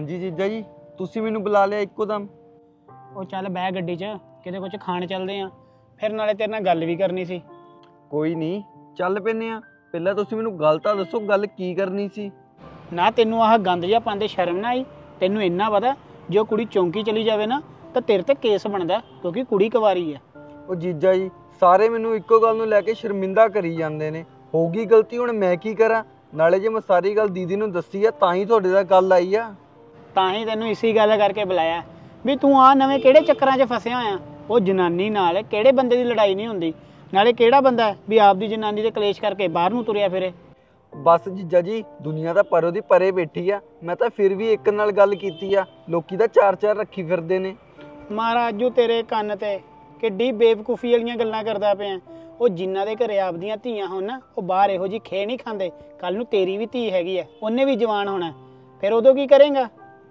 जी जीजा जी, तुसी मैनू बुला लिया इक्को दम। ਉਹ ਚੱਲ ਬਹਿ ਗੱਡੀ 'ਚ ਕਿਤੇ ਕੁਝ ਖਾਣ ਚੱਲਦੇ ਆ ਫਿਰ ਨਾਲੇ ਤੇਰੇ ਨਾਲ ਗੱਲ ਵੀ ਕਰਨੀ ਸੀ। कोई नहीं चल पैने आ। पहला तुसी मैनू गल तां दसो, गल की करनी सी? ਨਾ ਤੈਨੂੰ ਆਹ ਗੰਦ ਜਿਹਾ ਪਾਉਂਦੇ ਸ਼ਰਮ ਨਾ ਆਈ? ਤੈਨੂੰ ਇੰਨਾ ਪਤਾ ਜੇ ਉਹ ਕੁੜੀ ਚੌਂਕੀ ਚਲੀ ਜਾਵੇ ਨਾ ਤਾਂ ਤੇਰੇ ਤੇ ਕੇਸ ਬਣਦਾ ਕਿਉਂਕਿ ਕੁੜੀ ਕੁਵਾਰੀ ਹੈ। ਉਹ ਜੀਜਾ ਜੀ ਸਾਰੇ ਮੈਨੂੰ ਇੱਕੋ ਗੱਲ ਨੂੰ ਲੈ ਕੇ ਸ਼ਰਮਿੰਦਾ ਕਰੀ ਜਾਂਦੇ ਨੇ। ਹੋ ਗਈ ਗਲਤੀ, ਹੁਣ ਮੈਂ ਕੀ ਕਰਾਂ? ਨਾਲੇ ਜੇ ਮੈਂ ਸਾਰੀ ਗੱਲ ਦੀਦੀ ਨੂੰ ਦੱਸੀ ਆ ਤਾਂ ਹੀ ਤੁਹਾਡੇ ਦਾ ਗੱਲ ਆਈ ਆ। ਤਾਂ ਹੀ ਤੈਨੂੰ ਇਸੀ ਗੱਲ ਕਰਕੇ ਬੁਲਾਇਆ ਵੀ ਤੂੰ ਆ ਨਵੇਂ ਕਿਹੜੇ ਚੱਕਰਾਂ 'ਚ ਫਸਿਆ ਹੋਇਆ। ਉਹ ਜਨਾਨੀ ਨਾਲ ਕਿਹੜੇ ਬੰਦੇ ਦੀ ਲੜਾਈ ਨਹੀਂ ਹੁੰਦੀ, ਨਾਲੇ ਕਿਹੜਾ ਬੰਦਾ ਵੀ ਆਪਦੀ ਜਨਾਨੀ ਦੇ ਕਲੇਸ਼ ਕਰਕੇ ਬਾਹਰ ਨੂੰ ਤੁਰਿਆ ਫਿਰੇ। ਬਸ ਜੀਜਾ ਜੀ ਦੁਨੀਆ ਤਾਂ ਪਰੋਂ ਦੀ ਪਰੇ ਬੈਠੀ ਆ, ਮੈਂ ਤਾਂ ਫਿਰ ਵੀ ਇੱਕ ਨਾਲ ਗੱਲ ਕੀਤੀ ਆ। ਲੋਕੀ ਤਾਂ ਚਾਰ ਚਾਰ ਰੱਖੀ ਫਿਰਦੇ ਨੇ। ਮਹਾਰਾਜੂ ਤੇਰੇ ਕੰਨ ਤੇ ਕਿੱਡੀ ਬੇਵਕੂਫੀ ਵਾਲੀਆਂ ਗੱਲਾਂ ਕਰਦਾ ਪਿਆ। ਉਹ ਜਿਨ੍ਹਾਂ ਦੇ ਘਰੇ ਆਪਦੀਆਂ ਧੀਆਂ ਹੋਣ ਨਾ ਉਹ ਬਾਹਰ ਇਹੋ ਜਿਹੀ ਖੇ ਨਹੀਂ ਖਾਂਦੇ। ਕੱਲ ਨੂੰ ਤੇਰੀ ਵੀ ਧੀ ਹੈਗੀ ਹੈ, ਉਹਨੇ ਵੀ ਜਵਾਨ ਹੋਣਾ, ਫਿਰ ਉਦੋਂ ਕੀ ਕਰੇਂਗਾ?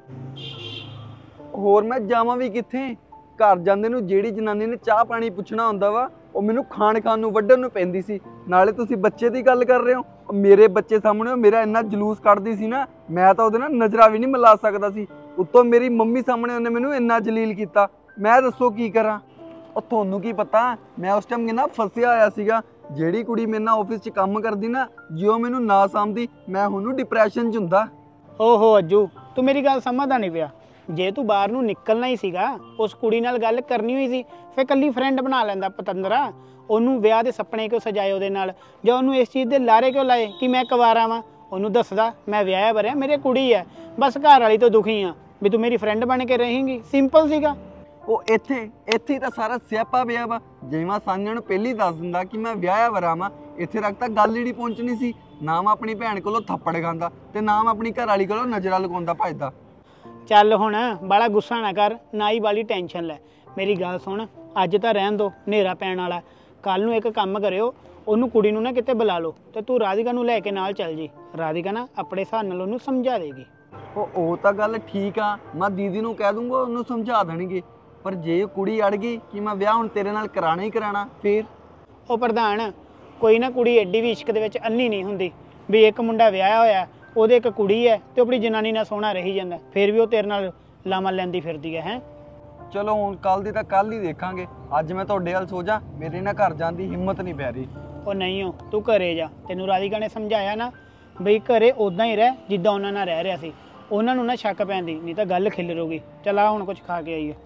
ਹੋਰ ਮੈਂ ਜਾਵਾਂ ਵੀ ਕਿੱਥੇ? ਘਰ ਜਾਂਦੇ ਨੂੰ ਜਿਹੜੀ ਜਨਾਨੀ ਨੇ ਚਾਹ ਪਾਣੀ ਪੁੱਛਣਾ ਹੁੰਦਾ ਵਾ ਉਹ ਮੈਨੂੰ ਖਾਣ ਨੂੰ ਵੱਢਣ ਨੂੰ ਪੈਂਦੀ ਸੀ। ਨਾਲੇ ਤੁਸੀਂ ਬੱਚੇ ਦੀ ਗੱਲ ਕਰ ਰਹੇ ਹੋ। ਮੇਰੇ ਬੱਚੇ ਸਾਹਮਣੇ ਉਹ ਮੇਰਾ ਇੰਨਾ ਜਲੂਸ ਕੱਢਦੀ ਸੀ ਨਾ, ਮੈਂ ਤਾਂ ਉਹਦੇ ਨਾਲ ਨਜ਼ਰਾਂ ਵੀ ਨਹੀਂ ਮਿਲਾ ਸਕਦਾ ਸੀ। ਉੱਤੋਂ ਮੇਰੀ ਮੰਮੀ ਸਾਹਮਣੇ ਉਹਨੇ ਮੈਨੂੰ ਇੰਨਾ ਜਲੀਲ ਕੀਤਾ। ਮੈਂ ਦੱਸੋ ਕੀ ਕਰਾਂ? ਉਹ ਤੁਹਾਨੂੰ ਕੀ ਪਤਾ ਮੈਂ ਉਸ ਟਾਈਮ ਕਿੰਨਾ ਫਸਿਆ ਹੋਇਆ ਸੀਗਾ। ਜਿਹੜੀ ਕੁੜੀ ਮੇਰੇ ਨਾਲ ਆਫਿਸ 'ਚ ਕੰਮ ਕਰਦੀ ਨਾ, ਜੇ ਉਹ ਮੈਨੂੰ ਨਾ ਸਾਂਭਦੀ ਮੈਂ ਉਹਨੂੰ ਡਿਪਰੈਸ਼ਨ 'ਚ ਹੁੰਦਾ। ਓਹੋ ਅੱਜੂ ਤੂੰ ਮੇਰੀ ਗੱਲ ਸਮਝਦਾ ਨਹੀਂ ਪਿਆ। ਜੇ ਤੂੰ ਬਾਹਰ ਨੂੰ ਨਿਕਲਣਾ ਹੀ ਸੀਗਾ, ਉਸ ਕੁੜੀ ਨਾਲ ਗੱਲ ਕਰਨੀ ਹੋਈ ਸੀ, ਫਿਰ ਇਕੱਲੀ ਫਰੈਂਡ ਬਣਾ ਲੈਂਦਾ ਪਤੰਦਰਾ। ਉਹਨੂੰ ਵਿਆਹ ਦੇ ਸੁਪਨੇ ਕਿਉਂ ਸਜਾਏ ਉਹਦੇ ਨਾਲ, ਜਾਂ ਉਹਨੂੰ ਇਸ ਚੀਜ਼ ਦੇ ਲਾਰੇ ਕਿਉਂ ਲਾਏ ਕਿ ਮੈਂ ਕੁਵਾਰਾ ਵਾਂ? ਉਹਨੂੰ ਦੱਸਦਾ ਮੈਂ ਵਿਆਹਿਆ ਵਰਿਆ, ਮੇਰੇ ਕੁੜੀ ਹੈ, ਬਸ ਘਰ ਵਾਲੀ ਤੋਂ ਦੁਖੀ ਆ ਵੀ ਤੂੰ ਮੇਰੀ ਫਰੈਂਡ ਬਣ ਕੇ ਰਹੇਂਗੀ। ਸਿੰਪਲ ਸੀਗਾ। ਉਹ ਇੱਥੇ ਤਾਂ ਸਾਰਾ ਸਿਆਪਾ ਪਿਆ ਵਾ। ਜੇ ਮੈਂ ਸਾਂਝਣ ਨੂੰ ਪਹਿਲੀ ਦੱਸ ਦਿੰਦਾ ਕਿ ਮੈਂ ਵਿਆਹਿਆ ਵਰਾ ਵਾਂ, ਇੱਥੇ ਤੱਕ ਤਾਂ ਗੱਲ ਹੀ ਨਹੀਂ ਪਹੁੰਚਣੀ ਸੀ। ਨਾ ਮੈਂ ਆਪਣੀ ਭੈਣ ਕੋਲੋਂ ਥੱਪੜ ਖਾਂਦਾ ਤੇ ਨਾ ਮੈਂ ਆਪਣੀ ਘਰ ਵਾਲੀ ਕੋਲੋਂ ਨਜ਼ਰਾਂ ਲਗਾਉਂਦਾ ਭੱਜਦਾ। ਚੱਲ ਹੁਣ ਬਾਲਾ ਗੁੱਸਾ ਨਾ ਕਰ, ਨਾ ਹੀ ਬਾਲੀ ਟੈਨਸ਼ਨ ਲੈ। ਮੇਰੀ ਗੱਲ ਸੁਣ, ਅੱਜ ਤਾਂ ਰਹਿਣ ਦੋ, ਹਨੇਰਾ ਪੈਣ ਵਾਲਾ। ਕੱਲ ਨੂੰ ਇੱਕ ਕੰਮ ਕਰਿਓ, ਉਹਨੂੰ ਕੁੜੀ ਨੂੰ ਨਾ ਕਿਤੇ ਬੁਲਾ ਲਓ ਤੇ ਤੂੰ ਰਾਧਿਕਾ ਨੂੰ ਲੈ ਕੇ ਨਾਲ ਚੱਲ ਜੀ। ਰਾਧਿਕਾ ਨਾ ਆਪਣੇ ਹਿਸਾਬ ਨਾਲ ਉਹਨੂੰ ਸਮਝਾ ਦੇਗੀ। ਉਹ ਤਾਂ ਗੱਲ ਠੀਕ ਆ, ਮੈਂ ਦੀਦੀ ਨੂੰ ਕਹਿ ਦੂੰਗਾ, ਉਹਨੂੰ ਸਮਝਾ ਦੇਣਗੇ। ਪਰ ਜੇ ਕੁੜੀ ਅੜ ਗਈ ਕਿ ਮੈਂ ਵਿਆਹ ਹੁਣ ਤੇਰੇ ਨਾਲ ਕਰਾਣਾ ਹੀ ਕਰਾਣਾ, ਫੇਰ? ਉਹ ਪ੍ਰਧਾਨ ਕੋਈ ਨਾ ਕੁੜੀ ਐਡੀ ਵੀ ਇਸ਼ਕ ਦੇ ਵਿੱਚ ਅੰਨੀ ਨਹੀਂ ਹੁੰਦੀ ਵੀ ਇੱਕ ਮੁੰਡਾ ਵਿਆਹਿਆ ਹੋਇਆ, ਉਹਦੇ ਇੱਕ ਕੁੜੀ ਹੈ ਤੇ ਆਪਣੀ ਜਨਾਨੀ ਨਾਲ ਸੋਹਣਾ ਰਹੀ ਜਾਂਦਾ, ਫਿਰ ਵੀ ਉਹ ਤੇਰੇ ਨਾਲ ਲਾਵਾਂ ਲੈਂਦੀ ਫਿਰਦੀ ਹੈ। ਚਲੋ ਹੁਣ ਕੱਲ ਦੀ ਤਾਂ ਕੱਲ ਹੀ ਦੇਖਾਂਗੇ। ਅੱਜ ਮੈਂ ਤੁਹਾਡੇ ਵੱਲ ਸੋ ਜਾ, ਮੇਰੇ ਨਾਲ ਘਰ ਜਾਣ ਦੀ ਹਿੰਮਤ ਨਹੀਂ ਪੈ ਰਹੀ। ਉਹ ਨਹੀਂ ਹੋ, ਤੂੰ ਘਰੇ ਜਾ। ਤੈਨੂੰ ਰਾਧਿਕਾ ਨੇ ਸਮਝਾਇਆ ਨਾ ਬਈ ਘਰੇ ਉਦਾਂ ਹੀ ਰਹਿ ਜਿੱਦਾਂ ਉਹਨਾਂ ਨਾਲ ਰਹਿ ਰਿਹਾ ਸੀ। ਉਹਨਾਂ ਨੂੰ ਨਾ ਸ਼ੱਕ ਪੈਂਦੀ, ਨਹੀਂ ਤਾਂ ਗੱਲ ਖਿਲਰੂਗੀ। ਚੱਲ ਆ ਹੁਣ ਕੁਝ ਖਾ ਕੇ ਆਈਏ।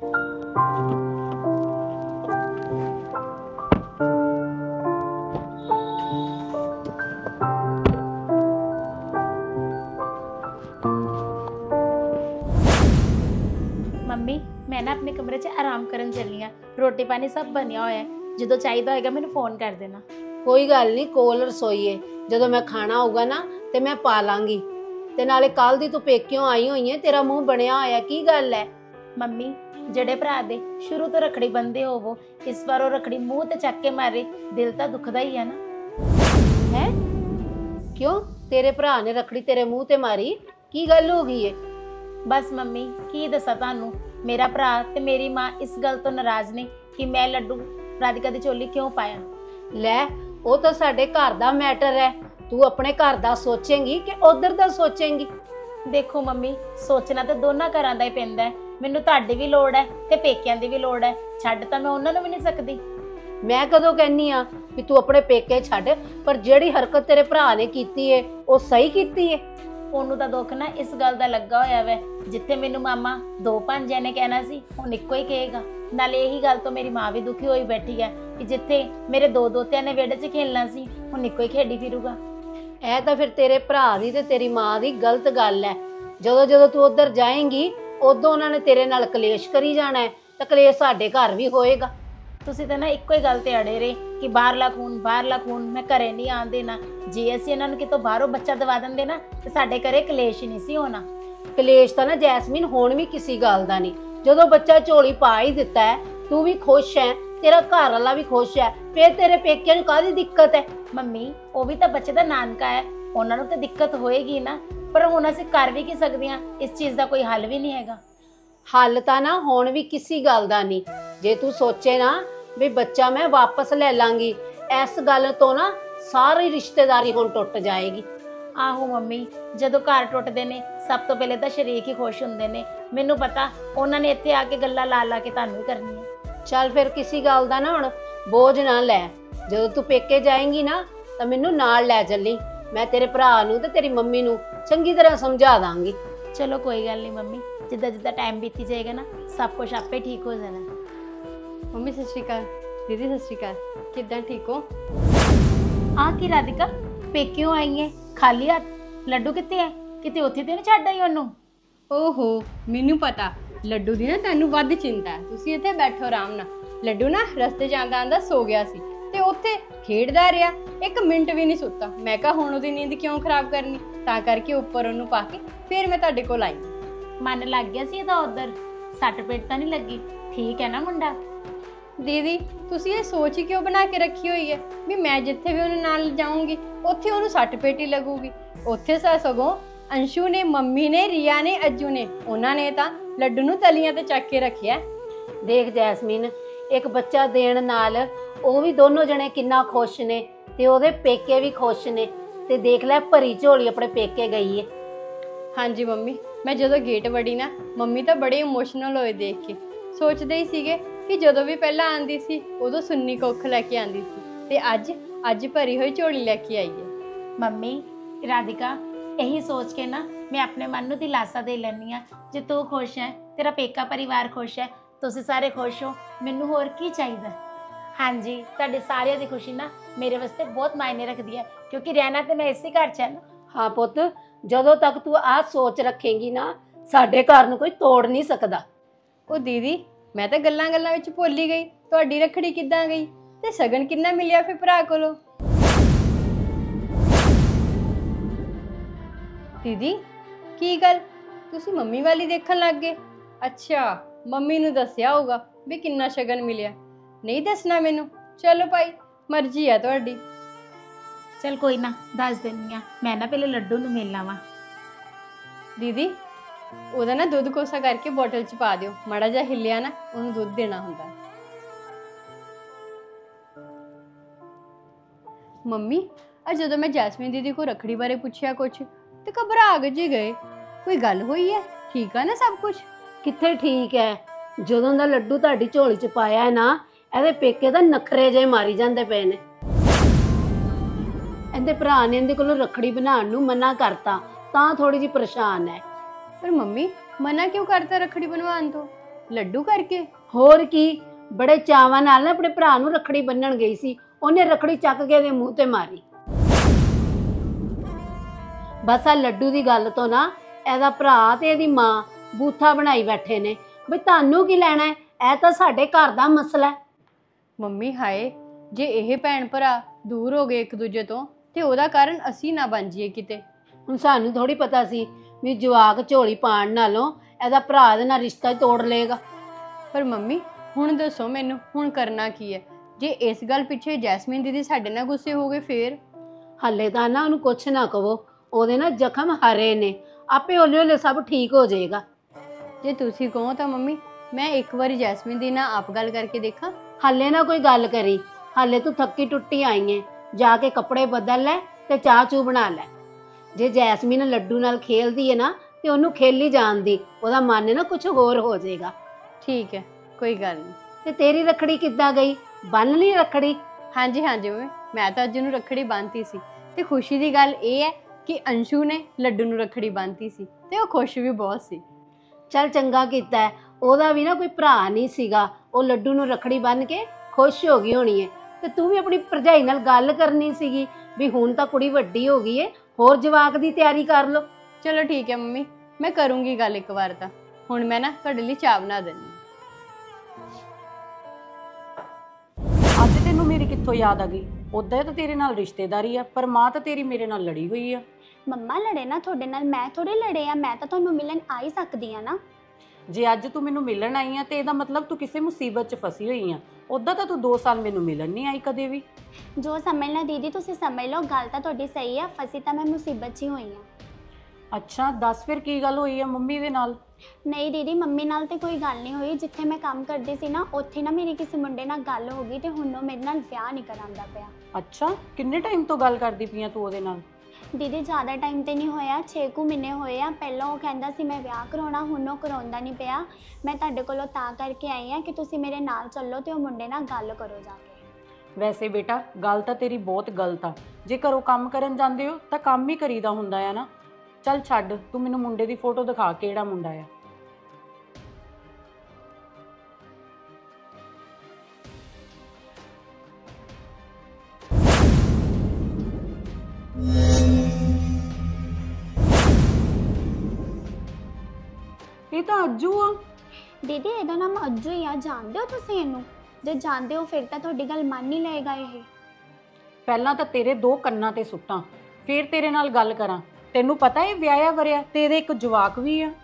ਮੰਮੀ ਮੈਂ ਨਾ ਆਪਣੇ ਕਮਰੇ 'ਚ ਆਰਾਮ ਕਰਨ ਚੱਲੀ ਆ। ਰੋਟੀ ਪਾਣੀ ਸਭ ਬਣਿਆ ਹੋਇਆ ਹੈ, ਜਦੋਂ ਚਾਹੀਦਾ ਹੋਏਗਾ ਮੈਨੂੰ ਫੋਨ ਕਰ ਦੇਣਾ। ਕੋਈ ਗੱਲ ਨਹੀਂ, ਕੋਲ ਰਸੋਈ ਏ, ਜਦੋਂ ਮੈਂ ਖਾਣਾ ਹੋਊਗਾ ਨਾ ਤੇ ਮੈਂ ਪਾ ਲਾਂਗੀ। ਤੇ ਨਾਲੇ ਕੱਲ ਦੀ ਤੂੰ ਪੇਕਿਓਂ ਆਈ ਹੋਈ ਏ, ਤੇਰਾ ਮੂੰਹ ਬਣਿਆ ਹੋਇਆ, ਕੀ ਗੱਲ ਹੈ? ਮੰਮੀ ਜਿਹੜੇ ਭਰਾ ਦੇ ਸ਼ੁਰੂ ਤੋਂ ਰੱਖੜੀ ਬੰਨਦੇ ਹੋਵੋ, ਇਸ ਵਾਰ ਉਹ ਰੱਖੜੀ ਮੂੰਹ ਤੇ ਚੱਕ ਕੇ ਮਾਰੇ, ਦਿਲ ਤਾਂ ਦੁਖਦਾ ਹੀ ਹੈ ਨਾ। ਹੈ ਕਿਉਂ? ਤੇਰੇ ਭਰਾ ਨੇ ਰੱਖੜੀ ਤੇਰੇ ਮੂੰਹ ਤੇ ਮਾਰੀ? ਕੀ ਗੱਲ ਹੋ ਗਈ ਏ? ਬਸ ਮੰਮੀ ਕੀ ਦੱਸਾਂ ਤੁਹਾਨੂੰ, ਮੇਰਾ ਭਰਾ ਤੇ ਮੇਰੀ ਮਾਂ ਇਸ ਗੱਲ ਤੋਂ ਨਾਰਾਜ਼ ਨੇ ਕਿ ਮੈਂ ਲੱਡੂ ਰਾਧਿਕਾ ਦੀ ਝੋਲੀ ਕਿਉਂ ਪਾਇਆ। ਲੈ ਉਹ ਤਾਂ ਸਾਡੇ ਘਰ ਦਾ ਮੈਟਰ ਹੈ, ਤੂੰ ਆਪਣੇ ਘਰ ਦਾ ਸੋਚੇਂਗੀ ਕਿ ਉਧਰ ਦਾ ਸੋਚੇਂਗੀ? ਦੇਖੋ ਮੰਮੀ ਸੋਚਣਾ ਤਾਂ ਦੋਨਾਂ ਘਰਾਂ ਦਾ ਹੀ ਪੈਂਦਾ ਹੈ। ਮੈਨੂੰ ਤੁਹਾਡੀ ਵੀ ਲੋੜ ਹੈ ਤੇ ਪੇਕਿਆਂ ਦੀ ਵੀ ਲੋੜ ਹੈ, ਛੱਡ ਤਾਂ ਮੈਂ ਉਹਨਾਂ ਨੂੰ ਵੀ ਨਹੀਂ ਸਕਦੀ। ਮੈਂ ਕਦੋਂ ਕਹਿੰਨੀ ਆ ਵੀ ਤੂੰ ਆਪਣੇ ਪੇਕੇ ਛੱਡ, ਪਰ ਜਿਹੜੀ ਹਰਕਤ ਤੇਰੇ ਭਰਾ ਨੇ ਕੀਤੀ ਏ ਉਹ ਸਹੀ ਕੀਤੀ ਏ? ਉਹਨੂੰ ਤਾਂ ਦੁੱਖ ਨਾ ਇਸ ਗੱਲ ਦਾ ਲੱਗਾ ਹੋਇਆ ਵੈ, ਜਿੱਥੇ ਮੈਨੂੰ ਮਾਮਾ ਦੋ ਭਾਂਜਿਆਂ ਨੇ ਕਹਿਣਾ ਸੀ ਹੁਣ ਇੱਕੋ ਹੀ ਕਹੇਗਾ। ਨਾਲੇ ਇਹੀ ਗੱਲ ਤੋਂ ਮੇਰੀ ਮਾਂ ਵੀ ਦੁਖੀ ਹੋਈ ਬੈਠੀ ਹੈ ਕਿ ਜਿੱਥੇ ਮੇਰੇ ਦੋ ਦੋਤਿਆਂ ਨੇ ਵਿਹੜੇ 'ਚ ਖੇਲਣਾ ਸੀ ਹੁਣ ਇੱਕੋ ਹੀ ਖੇਡੀ ਫਿਰੂਗਾ। ਇਹ ਤਾਂ ਫਿਰ ਤੇਰੇ ਭਰਾ ਦੀ ਤੇ ਤੇਰੀ ਮਾਂ ਦੀ ਗਲਤ ਗੱਲ ਹੈ। ਜਦੋਂ ਤੂੰ ਉਧਰ ਜਾਏਂਗੀ ਉਦੋਂ ਉਹਨਾਂ ਨੇ ਤੇਰੇ ਨਾਲ ਕਲੇਸ਼ ਕਰੀ ਜਾਣਾ ਹੈ, ਤਾਂ ਕਲੇਸ਼ ਸਾਡੇ ਘਰ ਵੀ ਹੋਏਗਾ। ਤੁਸੀਂ ਤਾਂ ਨਾ ਇੱਕੋ ਹੀ ਗੱਲ ਤੇ ਅੜੇ ਰਹੇ ਕਿ ਬਾਹਰਲਾ ਖੂਨ ਮੈਂ ਘਰੇ ਨਹੀਂ ਆਉਣ ਦੇਣਾ। ਜੇ ਅਸੀਂ ਇਹਨਾਂ ਨੂੰ ਕਿਤੋਂ ਬਾਹਰੋਂ ਬੱਚਾ ਦਵਾ ਦਿੰਦੇ ਨਾ ਤੇ ਸਾਡੇ ਘਰੇ ਕਲੇਸ਼ ਹੀ ਨਹੀਂ ਸੀ ਹੋਣਾ। ਕਲੇਸ਼ ਤਾਂ ਨਾ ਜੈਸਮੀਨ ਹੁਣ ਵੀ ਕਿਸੇ ਗੱਲ ਦਾ ਨਹੀਂ। ਜਦੋਂ ਬੱਚਾ ਝੋਲੀ ਪਾ ਹੀ ਦਿੱਤਾ ਹੈ, ਤੂੰ ਵੀ ਖੁਸ਼ ਹੈ, ਤੇਰਾ ਘਰ ਵਾਲਾ ਵੀ ਖੁਸ਼ ਹੈ, ਫਿਰ ਤੇਰੇ ਪੇਕਿਆਂ ਨੂੰ ਕਾਹਦੀ ਦਿੱਕਤ ਹੈ? ਮੰਮੀ ਉਹ ਵੀ ਤਾਂ ਬੱਚੇ ਦਾ ਨਾਨਕਾ ਹੈ, ਉਹਨਾਂ ਨੂੰ ਤਾਂ ਦਿੱਕਤ ਹੋਏਗੀ ਨਾ, ਪਰ ਹੁਣ ਅਸੀਂ ਕਰ ਵੀ ਕੀ ਸਕਦੇ ਹਾਂ? ਇਸ ਚੀਜ਼ ਦਾ ਕੋਈ ਹੱਲ ਵੀ ਨਹੀਂ ਹੈਗਾ। ਹੱਲ ਤਾਂ ਨਾ ਹੁਣ ਵੀ ਕਿਸੇ ਗੱਲ ਦਾ ਨਹੀਂ। ਜੇ ਤੂੰ ਸੋਚੇ ਨਾ ਵੀ ਬੱਚਾ ਮੈਂ ਵਾਪਸ ਲੈ ਲਾਂਗੀ, ਇਸ ਗੱਲ ਤੋਂ ਨਾ ਸਾਰੀ ਰਿਸ਼ਤੇਦਾਰੀ ਹੁਣ ਟੁੱਟ ਜਾਏਗੀ। ਆਹੋ ਮੰਮੀ, ਜਦੋਂ ਘਰ ਟੁੱਟਦੇ ਨੇ ਸਭ ਤੋਂ ਪਹਿਲੇ ਤਾਂ ਸ਼ਰੀਕ ਹੀ ਖੁਸ਼ ਹੁੰਦੇ ਨੇ। ਮੈਨੂੰ ਪਤਾ ਉਹਨਾਂ ਨੇ ਇੱਥੇ ਆ ਕੇ ਗੱਲਾਂ ਲਾ ਲਾ ਕੇ ਤੁਹਾਨੂੰ ਹੀ ਕਰਨੀਆਂ। ਚੱਲ ਫਿਰ ਕਿਸੇ ਗੱਲ ਦਾ ਨਾ ਹੁਣ ਬੋਝ ਨਾ ਲੈ। ਜਦੋਂ ਤੂੰ ਪੇਕੇ ਜਾਏਂਗੀ ਨਾ ਤਾਂ ਮੈਨੂੰ ਨਾਲ ਲੈ ਚੱਲੀ। ਮੈਂ ਤੇਰੇ ਭਰਾ ਨੂੰ ਤੇ ਤੇਰੀ ਮੰਮੀ ਨੂੰ ਚੰਗੀ ਤਰ੍ਹਾਂ ਸਮਝਾ ਦਾਂਗੀ। ਚਲੋ ਕੋਈ ਗੱਲ ਨਹੀਂ ਮੰਮੀ, ਜਿੱਦਾਂ ਜਿੱਦਾਂ ਟਾਈਮ ਬੀਤੀ ਜਾਏਗਾ ਨਾ ਸਭ ਕੁਝ ਆਪੇ ਠੀਕ ਹੋ ਜਾਣਾ। ਮੰਮੀ ਸਤਿ ਸ਼੍ਰੀ ਅਕਾਲ। ਦੀਦੀ ਸਤਿ ਸ਼੍ਰੀ ਅਕਾਲ। ਕਿੱਦਾਂ, ਠੀਕ ਹੋ? ਆ ਕੀ ਰਾਧਿਕਾ, ਪੇਕਿਓਂ ਆਈ ਹੈ ਖਾਲੀ ਹੱਥ? ਲੱਡੂ ਕਿੱਥੇ ਹੈ? ਕਿਤੇ ਉੱਥੇ ਤੇ ਨਹੀਂ ਛੱਡ ਆਈ ਉਹਨੂੰ? ਓਹੋ, ਮੈਨੂੰ ਪਤਾ ਲੱਡੂ ਦੀ ਨਾ ਤੁਹਾਨੂੰ ਵੱਧ ਚਿੰਤਾ ਹੈ। ਤੁਸੀਂ ਇੱਥੇ ਬੈਠੋ ਆਰਾਮ ਨਾਲ। ਲੱਡੂ ਨਾ ਰਸਤੇ 'ਚ ਆਂਦਾ ਆਂਦਾ ਸੋ ਗਿਆ ਸੀ ਤੇ ਉੱਥੇ ਖੇਡਦਾ ਰਿਹਾ, 1 ਮਿੰਟ ਵੀ ਨਹੀਂ ਸੁੱਤਾ। ਮੈਂ ਕਿਹਾ ਹੁਣ ਉਹਦੀ ਨੀਂਦ ਕਿਉਂ ਖਰਾਬ ਕਰਨੀ, ਤਾਂ ਕਰਕੇ ਉੱਪਰ ਉਹਨੂੰ ਪਾ ਕੇ ਫਿਰ ਮੈਂ ਤੁਹਾਡੇ ਕੋਲ ਆਈ। ਮਨ ਲੱਗ ਗਿਆ ਸੀ ਇਹਦਾ ਉਧਰ? ਸੱਟ ਪੇਟ ਤਾਂ ਨਹੀਂ ਲੱਗੀ? ਠੀਕ ਹੈ ਨਾ ਮੁੰਡਾ? ਦੀਦੀ ਤੁਸੀਂ ਇਹ ਸੋਚ ਹੀ ਕਿਉਂ ਬਣਾ ਕੇ ਰੱਖੀ ਹੋਈ ਹੈ ਵੀ ਮੈਂ ਜਿੱਥੇ ਵੀ ਉਹਨੂੰ ਨਾਲ ਜਾਊਂਗੀ ਉੱਥੇ ਉਹਨੂੰ ਸੱਟ ਪੇਟ ਹੀ ਲੱਗੂਗੀ? ਉੱਥੇ ਸਗੋਂ ਅੰਸ਼ੂ ਨੇ, ਮੰਮੀ ਨੇ, ਰੀਆ ਨੇ, ਅੱਜੂ ਨੇ, ਉਹਨਾਂ ਨੇ ਤਾਂ ਲੱਡੂ ਨੂੰ ਤਲੀਆਂ ਤੇ ਚੱਕ ਕੇ ਰੱਖਿਆ। ਦੇਖ ਜੈਸਮੀਨ, ਇੱਕ ਬੱਚਾ ਦੇਣ ਨਾਲ ਉਹ ਵੀ ਦੋਨੋਂ ਜਣੇ ਕਿੰਨਾ ਖੁਸ਼ ਨੇ ਤੇ ਉਹਦੇ ਪੇਕੇ ਵੀ ਖੁਸ਼ ਨੇ। ਤੇ ਦੇਖ ਲੈ ਭਰੀ ਝੋਲੀ ਆਪਣੇ ਪੇਕੇ ਗਈ ਏ। ਹਾਂਜੀ ਮੰਮੀ, ਮੈਂ ਜਦੋਂ ਗੇਟ ਵੜੀ ਨਾ ਮੰਮੀ ਤਾਂ ਬੜੇ ਇਮੋਸ਼ਨਲ ਹੋਏ ਦੇਖ ਕੇ। ਸੋਚਦੇ ਹੀ ਸੀਗੇ ਕਿ ਜਦੋਂ ਵੀ ਪਹਿਲਾਂ ਆਂਦੀ ਸੀ ਉਦੋਂ ਸੁੰਨੀ ਕੁੱਖ ਲੈ ਕੇ ਆਂਦੀ ਸੀ ਤੇ ਅੱਜ ਭਰੀ ਹੋਈ ਝੋਲੀ ਲੈ ਕੇ ਆਈ ਹੈ। ਮੰਮੀ ਰਾਧਿਕਾ, ਇਹੀ ਸੋਚ ਕੇ ਨਾ ਮੈਂ ਆਪਣੇ ਮਨ ਨੂੰ ਦਿਲਾਸਾ ਦੇ ਲੈਂਦੀ ਆ। ਜੇ ਤੂੰ ਖੁਸ਼ ਹੈ, ਤੇਰਾ ਪੇਕਾ ਪਰਿਵਾਰ ਖੁਸ਼ ਹੈ, ਤੁਸੀਂ ਸਾਰੇ ਖੁਸ਼ ਹੋ, ਮੈਨੂੰ ਹੋਰ ਕੀ ਚਾਹੀਦਾ? ਹਾਂਜੀ, ਤੁਹਾਡੇ ਸਾਰਿਆਂ ਦੀ ਖੁਸ਼ੀ ਨਾ ਮੇਰੇ ਵਾਸਤੇ ਬਹੁਤ ਮਾਇਨੇ ਰੱਖਦੀ ਹੈ, ਕਿਉਂਕਿ ਰਹਿਣਾ ਤੇ ਮੈਂ ਇਸੇ ਘਰ 'ਚ ਹੈ ਨਾ। ਹਾਂ ਪੁੱਤ, ਜਦੋਂ ਤੱਕ ਤੂੰ ਆਹ ਸੋਚ ਰੱਖੇਂਗੀ ਨਾ ਸਾਡੇ ਘਰ ਨੂੰ ਕੋਈ ਤੋੜ ਨਹੀਂ ਸਕਦਾ। ਉਹ ਦੀਦੀ, ਮੈਂ ਤਾਂ ਗੱਲਾਂ ਵਿੱਚ ਭੁੱਲ ਹੀ ਗਈ ਤੁਹਾਡੀ ਰੱਖੜੀ ਕਿੱਦਾਂ ਗਈ ਤੇ ਸ਼ਗਨ ਕਿੰਨਾ ਮਿਲਿਆ ਫਿਰ ਭਰਾ ਕੋਲੋਂ। ਦੀਦੀ ਕੀ ਗੱਲ, ਤੁਸੀਂ ਮੰਮੀ ਵਾਲੀ ਦੇਖਣ ਲੱਗ ਗਏ? ਅੱਛਾ, ਮੰਮੀ ਨੂੰ ਦੱਸਿਆ ਹੋਊਗਾ ਵੀ ਕਿੰਨਾ ਸ਼ਗਨ ਮਿਲਿਆ। ਨਹੀਂ ਦੱਸਣਾ ਮੈਨੂੰ? ਚਲੋ ਭਾਈ, ਮਰਜ਼ੀ ਆ ਤੁਹਾਡੀ। ਚਲ ਕੋਈ ਨਾ, ਦੱਸ ਦਿੰਦੀ ਆ। ਮੈਂ ਨਾ ਪਹਿਲੇ ਲੱਡੂ ਨੂੰ ਮਿਲ ਲਵਾਂ। ਦੀਦੀ ਉਹਦਾ ਨਾ ਦੁੱਧ ਕੋਸਾ ਕਰਕੇ ਬੋਟਲ 'ਚ ਪਾ ਦਿਓ। ਮਾੜਾ ਜਿਹਾ ਹਿੱਲਿਆ ਨਾ ਉਹਨੂੰ ਦੁੱਧ ਦੇਣਾ ਹੁੰਦਾ। ਮੰਮੀ ਅੱਜ ਜਦੋਂ ਮੈਂ ਜੈਸਮੀਨ ਦੀਦੀ ਕੋ ਰੱਖੜੀ ਬਾਰੇ ਪੁੱਛਿਆ ਕੁਛ ਤੇ ਘਬਰਾ ਗਏ। ਕੋਈ ਗੱਲ ਹੋਈ ਹੈ? ਠੀਕ ਆ ਨਾ ਸਭ ਕੁਝ? ਕਿੱਥੇ ਠੀਕ ਹੈ? ਜਦੋਂ ਦਾ ਲੱਡੂ ਤੁਹਾਡੀ ਝੋਲੀ 'ਚ ਪਾਇਆ ਹੈ ਨਾ, ਇਹਦੇ ਪੇਕੇ ਤਾਂ ਨਖਰੇ ਜਿਹੇ ਮਾਰੀ ਜਾਂਦੇ ਪਏ ਨੇ। ਇਹਦੇ ਭਰਾ ਨੇ ਇਹਦੇ ਕੋਲੋਂ ਰੱਖੜੀ ਬਣਾਉਣ ਨੂੰ ਮਨਾ ਕਰਤਾ, ਤਾਂ ਥੋੜੀ ਜਿਹੀ ਪਰੇਸ਼ਾਨ ਹੈ। ਪਰ ਮੰਮੀ ਮਨਾ ਕਿਉਂ ਕਰਤਾ ਰੱਖੜੀ ਬਣਵਾਉਣ ਤੋਂ? ਲੱਡੂ ਕਰਕੇ? ਹੋਰ ਕੀ, ਬੜੇ ਚਾਵਾਂ ਨਾਲ ਨਾ ਆਪਣੇ ਭਰਾ ਨੂੰ ਰੱਖੜੀ ਬੰਨਣ ਗਈ ਸੀ, ਉਹਨੇ ਰੱਖੜੀ ਚੱਕ ਕੇ ਇਹਦੇ ਮੂੰਹ ਤੇ ਮਾਰੀ। ਬਸ ਆ ਲੱਡੂ ਦੀ ਗੱਲ ਤੋਂ ਨਾ ਇਹਦਾ ਭਰਾ ਤੇ ਇਹਦੀ ਮਾਂ ਬੂਥਾ ਬਣਾਈ ਬੈਠੇ ਨੇ ਬਈ ਤੁਹਾਨੂੰ ਕੀ ਲੈਣਾ ਹੈ, ਇਹ ਤਾਂ ਸਾਡੇ ਘਰ ਦਾ ਮਸਲਾ ਹੈ। ਮੰਮੀ ਹਾਏ, ਜੇ ਇਹ ਭੈਣ ਭਰਾ ਦੂਰ ਹੋ ਗਏ ਇੱਕ ਦੂਜੇ ਤੋਂ ਤੇ ਉਹਦਾ ਕਾਰਨ ਅਸੀਂ ਨਾ ਬਣ ਜਾਈਏ ਕਿਤੇ। ਹੁਣ ਸਾਨੂੰ ਥੋੜੀ ਪਤਾ ਸੀ ਵੀ ਜਵਾਕ ਝੋਲੀ ਪਾਣ ਨਾਲੋਂ ਇਹਦਾ ਭਰਾ ਦੇ ਨਾਲ ਰਿਸ਼ਤਾ ਹੀ ਤੋੜ ਲਏਗਾ। ਪਰ ਮੰਮੀ ਹੁਣ ਦੱਸੋ ਮੈਨੂੰ, ਹੁਣ ਕਰਨਾ ਕੀ ਹੈ? ਜੇ ਇਸ ਗੱਲ ਪਿੱਛੇ ਜੈਸਮੀਨ ਦੀਦੀ ਸਾਡੇ ਨਾਲ ਗੁੱਸੇ ਹੋ ਗਏ ਫੇਰ? ਹੱਲੇ ਤਾਂ ਨਾ ਉਹਨੂੰ ਕੁਛ ਨਾ ਕਹੋ, ਉਹਦੇ ਨਾ ਜ਼ਖਮ ਹਰੇ ਨੇ, ਆਪੇ ਹੌਲੀ ਹੌਲੀ ਸਭ ਠੀਕ ਹੋ ਜਾਏਗਾ। ਜੇ ਤੁਸੀਂ ਕਹੋ ਤਾਂ ਮੰਮੀ ਮੈਂ ਇੱਕ ਵਾਰੀ ਜੈਸਮੀਨ ਦੀ ਨਾਲ ਆਪ ਗੱਲ ਕਰਕੇ ਦੇਖਾਂ। ਹੱਲੇ ਨਾ ਕੋਈ ਗੱਲ ਕਰੀ, ਹੱਲੇ ਤੂੰ ਥੱਕੀ ਟੁੱਟੀ ਆਈ ਏ, ਜਾ ਕੇ ਕੱਪੜੇ ਬਦਲ ਲੈ ਤੇ ਚਾਹ ਚੂ ਬਣਾ ਲੈ। ਜੇ ਜੈਸਮੀਨ ਲੱਡੂ ਨਾਲ ਖੇਲਦੀ ਹੈ ਨਾ ਤੇ ਉਹਨੂੰ ਖੇਲੀ ਜਾਣ ਦੀ, ਉਹਦਾ ਮਨ ਨਾ ਕੁਝ ਹੋਰ ਹੋ ਜਾਏਗਾ। ਠੀਕ ਹੈ, ਕੋਈ ਗੱਲ ਨਹੀਂ। ਤੇ ਤੇਰੀ ਰੱਖੜੀ ਕਿੱਦਾਂ ਗਈ? ਬੰਨ ਲਈ ਰੱਖੜੀ? ਹਾਂਜੀ ਮੰਮੀ, ਮੈਂ ਤਾਂ ਅੱਜ ਨੂੰ ਰੱਖੜੀ ਬੰਨ੍ਹਤੀ ਸੀ ਤੇ ਖੁਸ਼ੀ ਦੀ ਗੱਲ ਇਹ ਹੈ ਕਿ ਅੰਸ਼ੂ ਨੇ ਲੱਡੂ ਨੂੰ ਰੱਖੜੀ ਬੰਨ੍ਹਤੀ ਸੀ ਤੇ ਉਹ ਖੁਸ਼ ਵੀ ਬਹੁਤ ਸੀ। ਚੱਲ ਚੰਗਾ ਕੀਤਾ, ਉਹਦਾ ਵੀ ਨਾ ਕੋਈ ਭਰਾ ਨਹੀਂ ਸੀਗਾ, ਉਹ ਲੱਡੂ ਨੂੰ ਰੱਖੜੀ ਬੰਨ੍ਹ ਕੇ ਖੁਸ਼ ਹੋ ਗਈ ਹੋਣੀ ਹੈ। ਤੇ ਤੂੰ ਵੀ ਆਪਣੀ ਭਰਜਾਈ ਨਾਲ ਗੱਲ ਕਰਨੀ ਸੀਗੀ ਵੀ ਹੁਣ ਤਾਂ ਕੁੜੀ ਵੱਡੀ ਹੋ ਗਈ ਏ, ਹੋਰ ਜਵਾਕ ਦੀ ਤਿਆਰੀ ਕਰ ਲਓ। ਚਲੋ ਠੀਕ ਹੈ ਮੰਮੀ, ਮੈਂ ਕਰੂੰਗੀ ਗੱਲ ਇੱਕ ਵਾਰ ਤਾਂ। ਹੁਣ ਮੈਂ ਨਾ ਤੁਹਾਡੇ ਲਈ ਚਾਹ ਬਣਾ ਦਿੰਦੀ। ਅੱਜ ਤੈਨੂੰ ਮੇਰੀ ਕਿੱਥੋਂ ਯਾਦ ਆ ਗਈ? ਉਦਾਂ ਤਾਂ ਤੇਰੇ ਨਾਲ ਰਿਸ਼ਤੇਦਾਰੀ ਆ, ਪਰ ਮਾਂ ਤਾਂ ਤੇਰੀ ਮੇਰੇ ਨਾਲ ਲੜੀ ਹੋਈ ਆ। ਮੰਮਾ ਲੜੇ ਨਾ ਤੁਹਾਡੇ ਨਾਲ, ਮੈਂ ਥੋੜੇ ਲੜੇ ਆ, ਮੈਂ ਤਾਂ ਤੁਹਾਨੂੰ ਮਿਲਣ ਆ ਹੀ ਸਕਦੀ ਆ ਨਾ। ਜੇ ਅੱਜ ਤੂੰ ਮੈਨੂੰ ਮਿਲਣ ਆਈ ਆ ਤੇ ਇਹਦਾ ਮਤਲਬ ਤੂੰ ਕਿਸੇ ਮੁਸੀਬਤ 'ਚ ਫਸੀ ਹੋਈ ਆ। ਉਦਾਂ ਤਾਂ ਤੂੰ 2 ਸਾਲ ਮੈਨੂੰ ਮਿਲਣ ਨਹੀਂ ਆਈ ਕਦੇ ਵੀ। ਜੋ ਸਮਝਣਾ ਦੀਦੀ ਤੁਸੀਂ ਸਮਝ ਲਓ, ਗੱਲ ਤਾਂ ਤੁਹਾਡੀ ਸਹੀ ਆ, ਫਸੀ ਤਾਂ ਮੈਂ ਮੁਸੀਬਤ 'ਚ ਹੀ ਹੋਈ ਆ। ਅੱਛਾ ਦੱਸ ਫਿਰ ਕੀ ਗੱਲ ਹੋਈ ਆ ਮੰਮੀ ਦੇ ਨਾਲ? ਨਹੀਂ ਦੀਦੀ, ਮੰਮੀ ਨਾਲ ਤੇ ਕੋਈ ਗੱਲ ਨਹੀਂ ਹੋਈ। ਜਿੱਥੇ ਮੈਂ ਕੰਮ ਕਰਦੀ ਸੀ ਨਾ ਉੱਥੇ ਨਾ ਮੇਰੀ ਕਿਸੇ ਮੁੰਡੇ ਨਾਲ ਗੱਲ ਹੋ ਗਈ ਤੇ ਹੁਣ ਉਹ ਮੇਰੇ ਨਾਲ ਵਿਆਹ ਨਹੀਂ ਕਰਾਂਦਾ ਪਿਆ। ਅੱਛਾ, ਕਿੰਨੇ ਟਾਈਮ ਤੋਂ ਗੱਲ ਕਰਦੀ ਪਈ ਆ ਤੂੰ ਉਹਦੇ ਨਾਲ? ਦੀਦੀ ਜ਼ਿਆਦਾ ਟਾਈਮ ਤੇ ਨਹੀਂ ਹੋਇਆ, 6 ਕੁ ਮਹੀਨੇ ਹੋਏ ਆ। ਪਹਿਲਾਂ ਉਹ ਕਹਿੰਦਾ ਸੀ ਮੈਂ ਵਿਆਹ ਕਰਾਉਣਾ, ਹੁਣ ਉਹ ਕਰਾਉਂਦਾ ਨਹੀਂ ਪਿਆ। ਮੈਂ ਤੁਹਾਡੇ ਕੋਲੋਂ ਤਾਂ ਕਰਕੇ ਆਈ ਆ ਕਿ ਤੁਸੀਂ ਮੇਰੇ ਨਾਲ ਚੱਲੋ ਤੇ ਉਹ ਮੁੰਡੇ ਨਾਲ ਗੱਲ ਕਰੋ ਜਾ ਕੇ। ਵੈਸੇ ਬੇਟਾ ਗੱਲ ਤਾਂ ਤੇਰੀ ਬਹੁਤ ਗਲਤ ਆ। ਜੇ ਘਰੋਂ ਕੰਮ ਕਰਨ ਜਾਂਦੇ ਹੋ ਤਾਂ ਕੰਮ ਹੀ ਕਰੀਦਾ ਹੁੰਦਾ ਆ ਨਾ। ਚੱਲ ਛੱਡ, ਤੂੰ ਮੈਨੂੰ ਮੁੰਡੇ ਦੀ ਫੋਟੋ ਦਿਖਾ, ਕਿਹੜਾ ਮੁੰਡਾ ਆ। ਇਹ ਤਾਂ ਅੱਜੂ ਆ। ਦੀਦੀ ਇਹਦਾ ਨਾਮ ਅੱਜੂ ਹੀ ਆ, ਜਾਣਦੇ ਹੋ ਤੁਸੀਂ ਇਹਨੂੰ? ਜੇ ਜਾਣਦੇ ਹੋ ਫਿਰ ਤਾਂ ਤੁਹਾਡੀ ਗੱਲ ਮੰਨ ਨਹੀਂ ਲਏਗਾ ਇਹ। ਪਹਿਲਾਂ ਤਾਂ ਤੇਰੇ 2 ਕੰਨਾਂ ਤੇ ਸੁੱਟਾਂ, ਫਿਰ ਤੇਰੇ ਨਾਲ ਗੱਲ ਕਰਾਂ। ਤੈਨੂੰ ਪਤਾ ਇਹ ਵਿਆਹਿਆ ਵਰਿਆ ਤੇ ਇਹਦੇ ਇੱਕ ਜਵਾਕ ਵੀ ਆ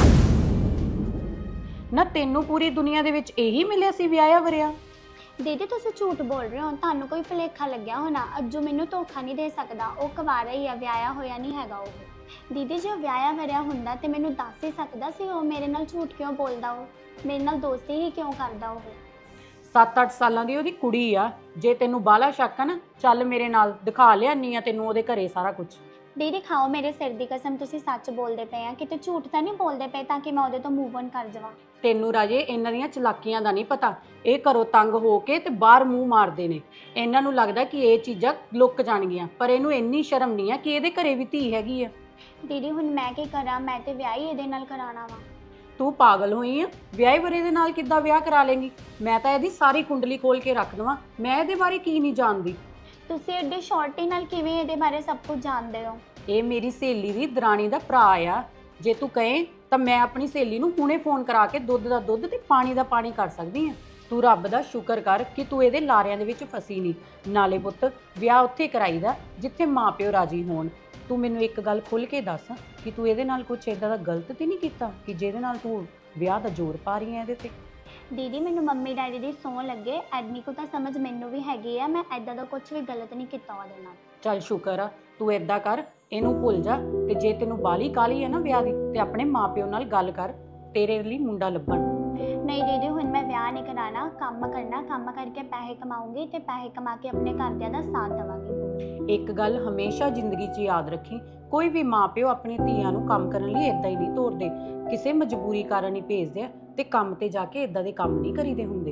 ਨਾ। ਤੈਨੂੰ ਪੂਰੀ ਦੁਨੀਆ ਦੇ ਵਿੱਚ ਇਹੀ ਮਿਲਿਆ ਸੀ ਵਿਆਹਿਆ ਵਰਿਆ? ਦੀਦੀ ਤੁਸੀਂ ਝੂਠ ਬੋਲ ਰਹੇ ਹੋ, ਤੁਹਾਨੂੰ ਕੋਈ ਭੁਲੇਖਾ ਲੱਗਿਆ ਹੋਣਾ। ਅੱਜੂ ਮੈਨੂੰ ਧੋਖਾ ਨਹੀਂ ਦੇ ਸਕਦਾ, ਉਹ ਕੁਵਾਰਾ ਹੀ ਆ, ਵਿਆਹਿਆ ਹੋਇਆ ਨਹੀਂ ਹੈਗਾ ਉਹ। ਦੀਦੀ ਜੇ ਵਿਆਹਿਆ ਵਰਿਆ ਹੁੰਦਾ ਤੇ ਮੈਨੂੰ ਦੱਸ ਹੀ ਸਕਦਾ ਸੀ। ਉਹ ਮੇਰੇ ਨਾਲ ਝੂਠ ਕਿਉਂ ਬੋਲਦਾ? ਉਹ ਮੇਰੇ ਨਾਲ ਦੋਸਤੀ ਹੀ ਕਿਉਂ ਕਰਦਾ? ਉਹ 7-8 ਸਾਲਾਂ ਦੀ ਉਹਦੀ ਕੁੜੀ ਆ। ਜੇ ਤੈਨੂੰ ਬਾਹਲਾ ਸ਼ੱਕ ਆ ਨਾ, ਚੱਲ ਮੇਰੇ ਨਾਲ, ਦਿਖਾ ਲਿਆਨੀ ਆ ਤੈਨੂੰ ਉਹਦੇ ਘਰੇ ਸਾਰਾ ਕੁਝ। ਦੀਦੀ ਖਾਓ ਮੇਰੇ ਸਿਰ ਦੀ ਕਸਮ, ਤੁਸੀਂ ਸੱਚ ਬੋਲਦੇ ਪਏ ਆ, ਕਿਤੇ ਝੂਠ ਤਾਂ ਨਹੀਂ ਬੋਲਦੇ ਪਏ ਤਾਂ ਕਿ ਮੈਂ ਉਹਦੇ ਤੋਂ ਮੂਵ ਔਨ ਕਰ ਜਾਵਾਂ। ਤੈਨੂੰ ਰਾਜੇ ਇਹਨਾਂ ਦੀਆਂ ਚਲਾਕੀਆਂ ਦਾ ਨਹੀਂ ਪਤਾ। ਇਹ ਘਰੋਂ ਤੰਗ ਹੋ ਕੇ ਤੇ ਬਾਹਰ ਮੂੰਹ ਮਾਰਦੇ ਨੇ। ਇਹਨਾਂ ਨੂੰ ਲੱਗਦਾ ਕਿ ਇਹ ਚੀਜ਼ਾਂ ਲੁੱਕ ਜਾਣਗੀਆਂ, ਪਰ ਇਹਨੂੰ ਇੰਨੀ ਸ਼ਰਮ ਨਹੀਂ ਆ ਕਿ ਇਹਦੇ ਘਰੇ ਵੀ ਧੀ ਹੈਗੀ ਆ। ਦੀਦੀ ਹੁਣ ਮੈਂ ਕੀ ਕਰਾਂ? ਮੈਂ ਤੇ ਵਿਆਹ ਹੀ ਇਹਦੇ ਨਾਲ ਕਰਾਉਣਾ ਵਾ। ਤੂੰ ਪਾਗਲ ਹੋਈ ਆ? ਵਿਆਹੇ ਵਰੇ ਦੇ ਨਾਲ ਕਿੱਦਾਂ ਵਿਆਹ ਕਰਾ ਲੇਂਗੀ? ਮੈਂ ਤਾਂ ਇਹਦੀ ਸਾਰੀ ਕੁੰਡਲੀ ਖੋਲ ਕੇ ਰੱਖ ਦਵਾਂ। ਮੈਂ ਇਹਦੇ ਬਾਰੇ ਕੀ ਨਹੀਂ ਜਾਣਦੀ। ਤੁਸੀਂ ਐਡੇ ਸ਼ਾਰਟੀ ਨਾਲ ਕਿਵੇਂ ਇਹਦੇ ਬਾਰੇ ਸਭ ਕੁਝ ਜਾਣਦੇ ਹੋ? ਇਹ ਮੇਰੀ ਸਹੇਲੀ ਦੀ ਦਰਾਣੀ ਦਾ ਭਰਾ ਆ। ਜੇ ਤੂੰ ਕਹੇ ਤਾਂ ਮੈਂ ਆਪਣੀ ਸਹੇਲੀ ਨੂੰ ਹੁਣੇ ਫੋਨ ਕਰਾ ਕੇ ਦੁੱਧ ਦਾ ਦੁੱਧ ਤੇ ਪਾਣੀ ਦਾ ਪਾਣੀ ਕਰ ਸਕਦੀ ਆ। ਤੂੰ ਰੱਬ ਦਾ ਸ਼ੁਕਰ ਕਰ ਕਿ ਤੂੰ ਇਹਦੇ ਲਾਰਿਆਂ ਦੇ ਵਿੱਚ ਫਸੀ ਨਹੀਂ। ਨਾਲੇ ਪੁੱਤ, ਵਿਆਹ ਉੱਥੇ ਕਰਾਈਦਾ ਜਿੱਥੇ ਮਾਪਿਓ ਰਾਜੀ ਹੋਣ। ਤੂੰ ਮੈਨੂੰ ਇੱਕ ਗੱਲ ਖੁੱਲ੍ਹ ਕੇ ਦੱਸ ਕਿ ਤੂੰ ਇਹਦੇ ਨਾਲ ਕੁਝ ਇਦਾਂ ਦਾ ਗਲਤ ਤੇ ਨਹੀਂ ਕੀਤਾ ਕਿ ਜਿਹਦੇ ਨਾਲ ਤੂੰ ਵਿਆਹ ਦਾ ਜ਼ੋਰ ਪਾ ਰਹੀ ਹੈ ਇਹਦੇ ਤੇ? ਦੀਦੀ ਮੈਨੂੰ ਮੰਮੀ ਡੈਡੀ ਦੀ ਸਹੁੰ ਲੱਗੇ, ਐਡਮੀ ਕੋ ਤਾਂ ਸਮਝ ਮੈਨੂੰ ਵੀ ਹੈਗੀ ਆ, ਮੈਂ ਐਦਾਂ ਦਾ ਕੁਝ ਵੀ ਗਲਤ ਨਹੀਂ ਕੀਤਾ ਉਹਦੇ ਨਾਲ। ਚੱਲ ਸ਼ੁਕਰ ਆ। ਤੂੰ ਏਦਾਂ ਕਰ, ਇਹਨੂੰ ਭੁੱਲ ਜਾ। ਤੇ ਜੇ ਤੈਨੂੰ ਬਾਲੀ ਕਾਲੀ ਹੈ ਨਾ ਵਿਆਹ ਦੀ, ਤੇ ਆਪਣੇ ਮਾਪਿਓ ਨਾਲ ਗੱਲ ਕਰ, ਤੇਰੇ ਲਈ ਮੁੰਡਾ ਲੱਭਣ। ਨਹੀਂ ਦੀਦੀ ਹੁਣ ਮੈਂ ਵਿਆਹ ਨਹੀਂ ਕਰਾਣਾ, ਕੰਮ ਕਰਨਾ, ਕੰਮ ਕਰਕੇ ਪੈਸੇ ਕਮਾਉਂਗੀ ਤੇ ਪੈਸੇ ਕਮਾ ਕੇ ਆਪਣੇ ਘਰਦਿਆਂ ਦਾ ਸਾਥ ਦੇਵਾਂਗੀ। ਇੱਕ ਗੱਲ ਹਮੇਸ਼ਾ ਜ਼ਿੰਦਗੀ 'ਚ ਯਾਦ ਰੱਖੀ, ਕੋਈ ਵੀ ਮਾਪਿਓ ਆਪਣੀ ਧੀਆਂ ਨੂੰ ਕੰਮ ਕਰਨ ਲਈ ਇਦਾਂ ਹੀ ਨਹੀਂ ਤੋਰਦੇ। ਕਿਸੇ ਮਜਬੂਰੀ ਕਾਰਨ ਹੀ ਭੇਜਦੇ ਆ, ਤੇ ਕੰਮ ਤੇ ਜਾ ਕੇ ਇਦਾਂ ਦੇ ਕੰਮ ਨਹੀਂ ਕਰੀਦੇ ਹੁੰਦੇ।